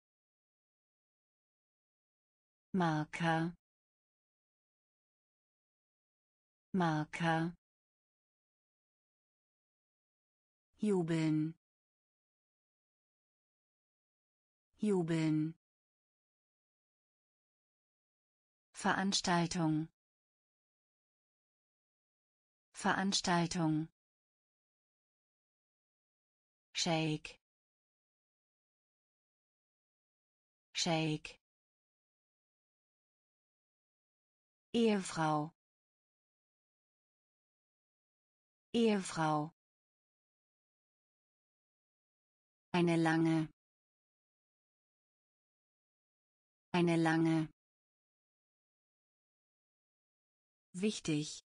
Marker, Marker, jubeln, jubeln, Veranstaltung, Veranstaltung, Shake, Shake, Ehefrau, Ehefrau, eine lange, eine lange, wichtig,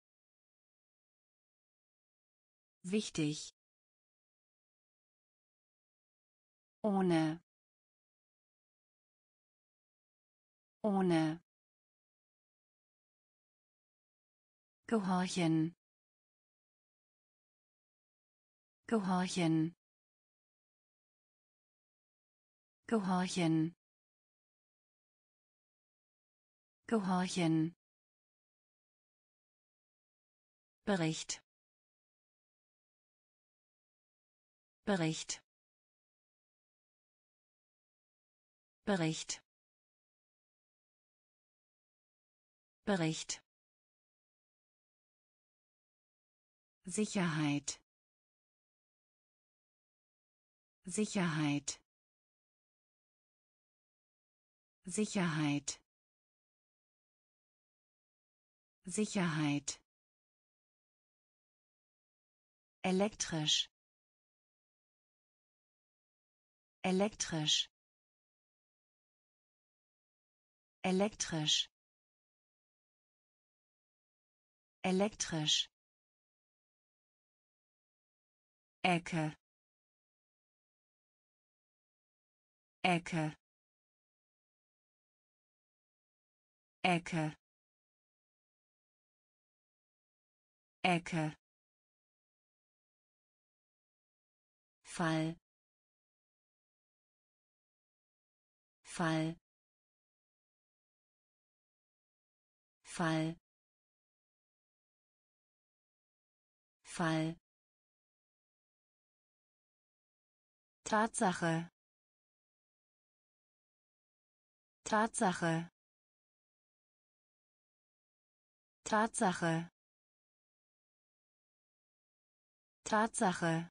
wichtig, ohne, ohne, gehorchen, gehorchen, gehorchen, gehorchen, Bericht, Bericht, Bericht, Bericht, Sicherheit, Sicherheit, Sicherheit, Sicherheit, elektrisch, elektrisch, elektrisch, elektrisch, Ecke, Ecke, Ecke, Ecke, Fall, Fall, Fall, Fall, Tatsache, Tatsache, Tatsache, Tatsache,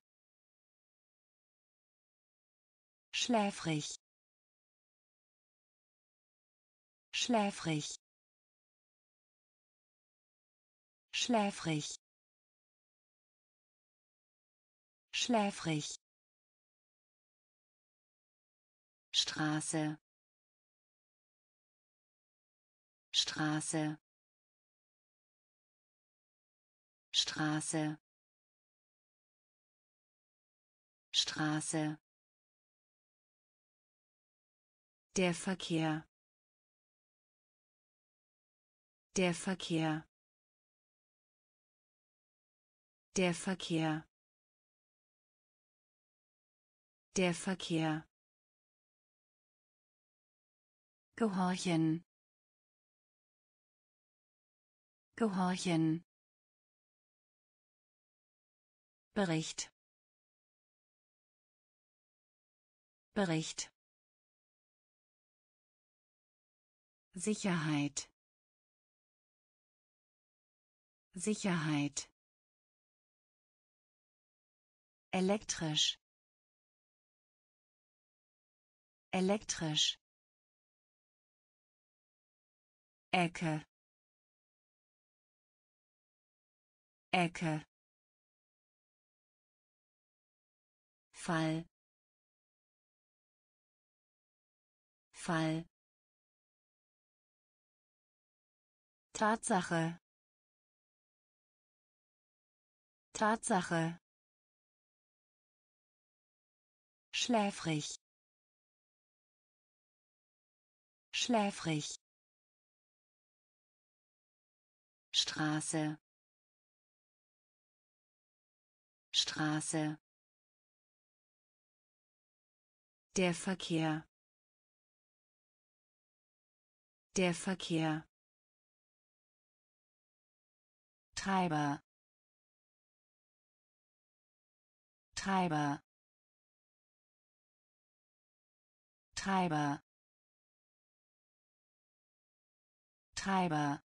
schläfrig, schläfrig, schläfrig, schläfrig, Straße, Straße, Straße, Straße. Der Verkehr, der Verkehr, der Verkehr, der Verkehr. Gehorchen, gehorchen. Bericht, Bericht. Sicherheit, Sicherheit. Elektrisch, elektrisch. Ecke, Ecke. Fall, Fall. Tatsache, Tatsache. Schläfrig, schläfrig. Straße, Straße. Der Verkehr, der Verkehr. Treiber, Treiber, Treiber, Treiber.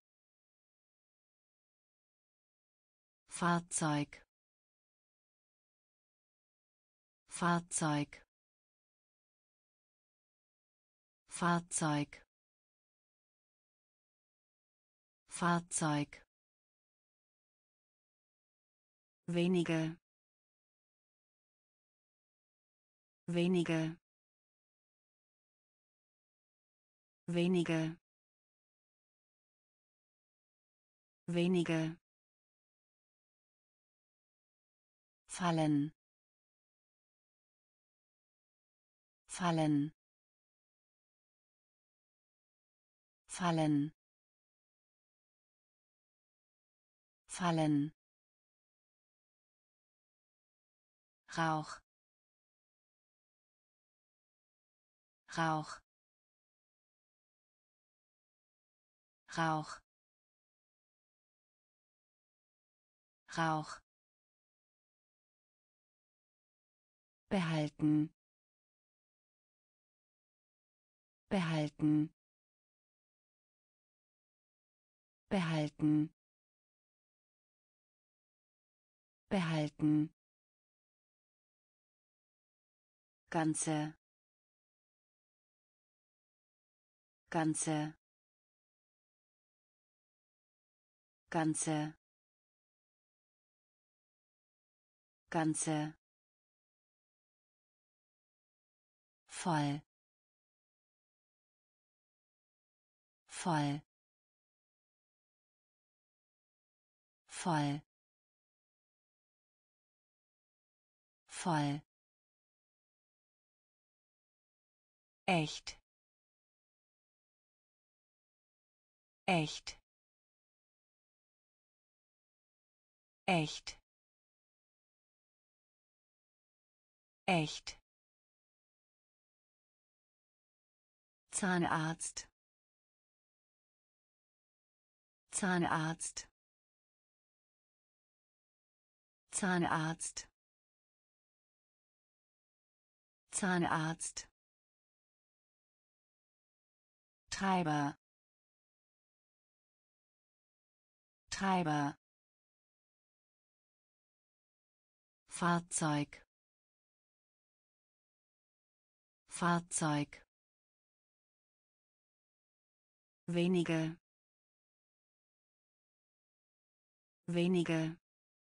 Fahrzeug, Fahrzeug, Fahrzeug, Fahrzeug. Wenige, wenige, wenige, wenige. Fallen, fallen, fallen, fallen. Rauch, Rauch, Rauch, Rauch. Behalten, behalten, behalten, behalten. Ganze, ganze, ganze, ganze. Voll, voll, voll, voll. Echt, echt, echt, echt. Zahnarzt, Zahnarzt, Zahnarzt, Zahnarzt. Treiber, Treiber. Fahrzeug, Fahrzeug. Wenige, wenige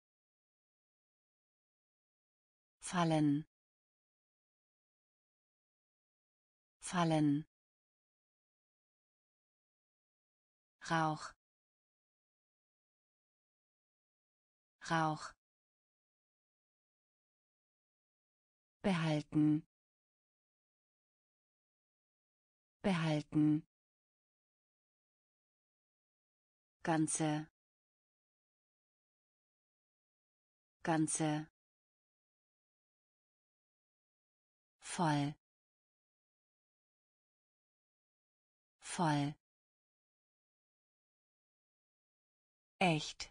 fallen fallen Rauch Rauch behalten behalten ganze ganze voll voll echt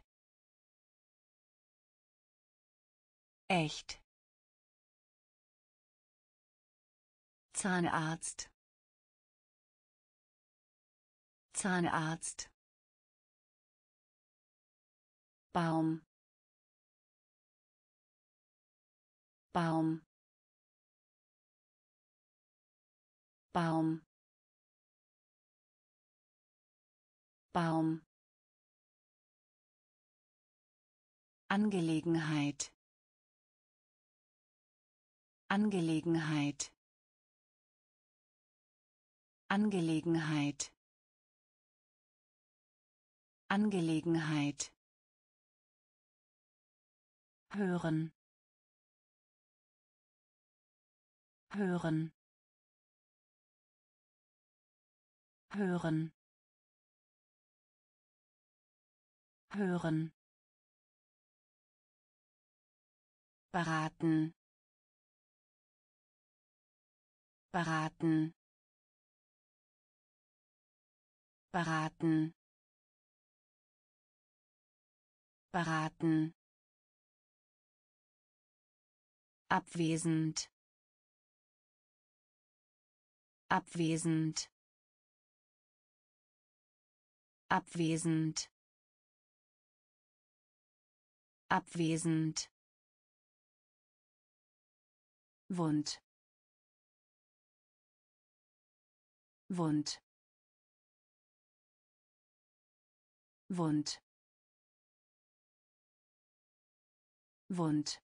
echt Zahnarzt Zahnarzt Baum Baum Baum Baum Angelegenheit Angelegenheit Angelegenheit Angelegenheit hören hören hören hören beraten beraten beraten beraten abwesend abwesend abwesend abwesend Wund Wund Wund Wund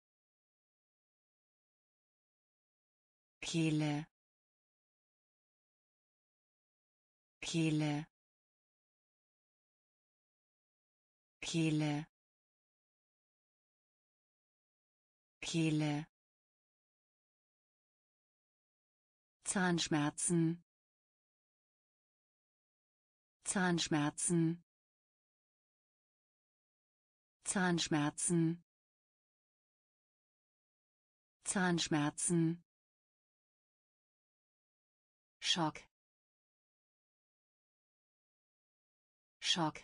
Kehle Kehle Kehle Kehle Zahnschmerzen Zahnschmerzen Zahnschmerzen Zahnschmerzen Schock Schock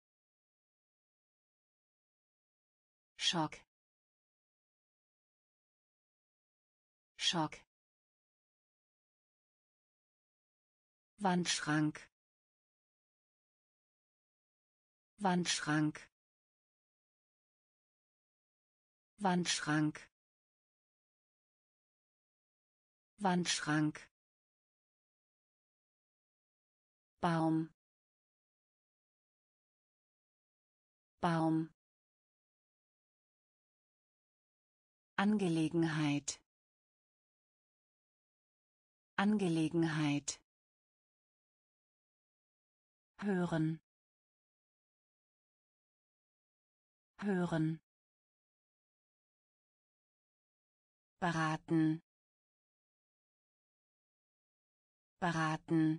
Schock Schock Wandschrank Wandschrank Wandschrank Wandschrank Baum Baum Angelegenheit Angelegenheit hören hören beraten beraten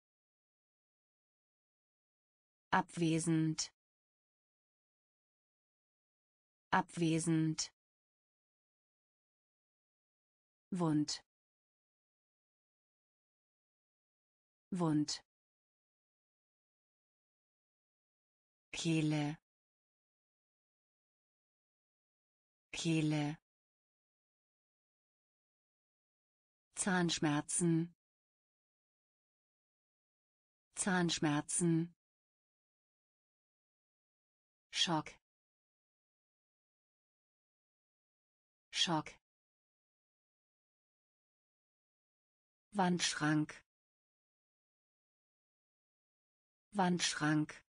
abwesend abwesend Wund Wund Kehle Kehle Zahnschmerzen Zahnschmerzen Schock Schock Wandschrank Wandschrank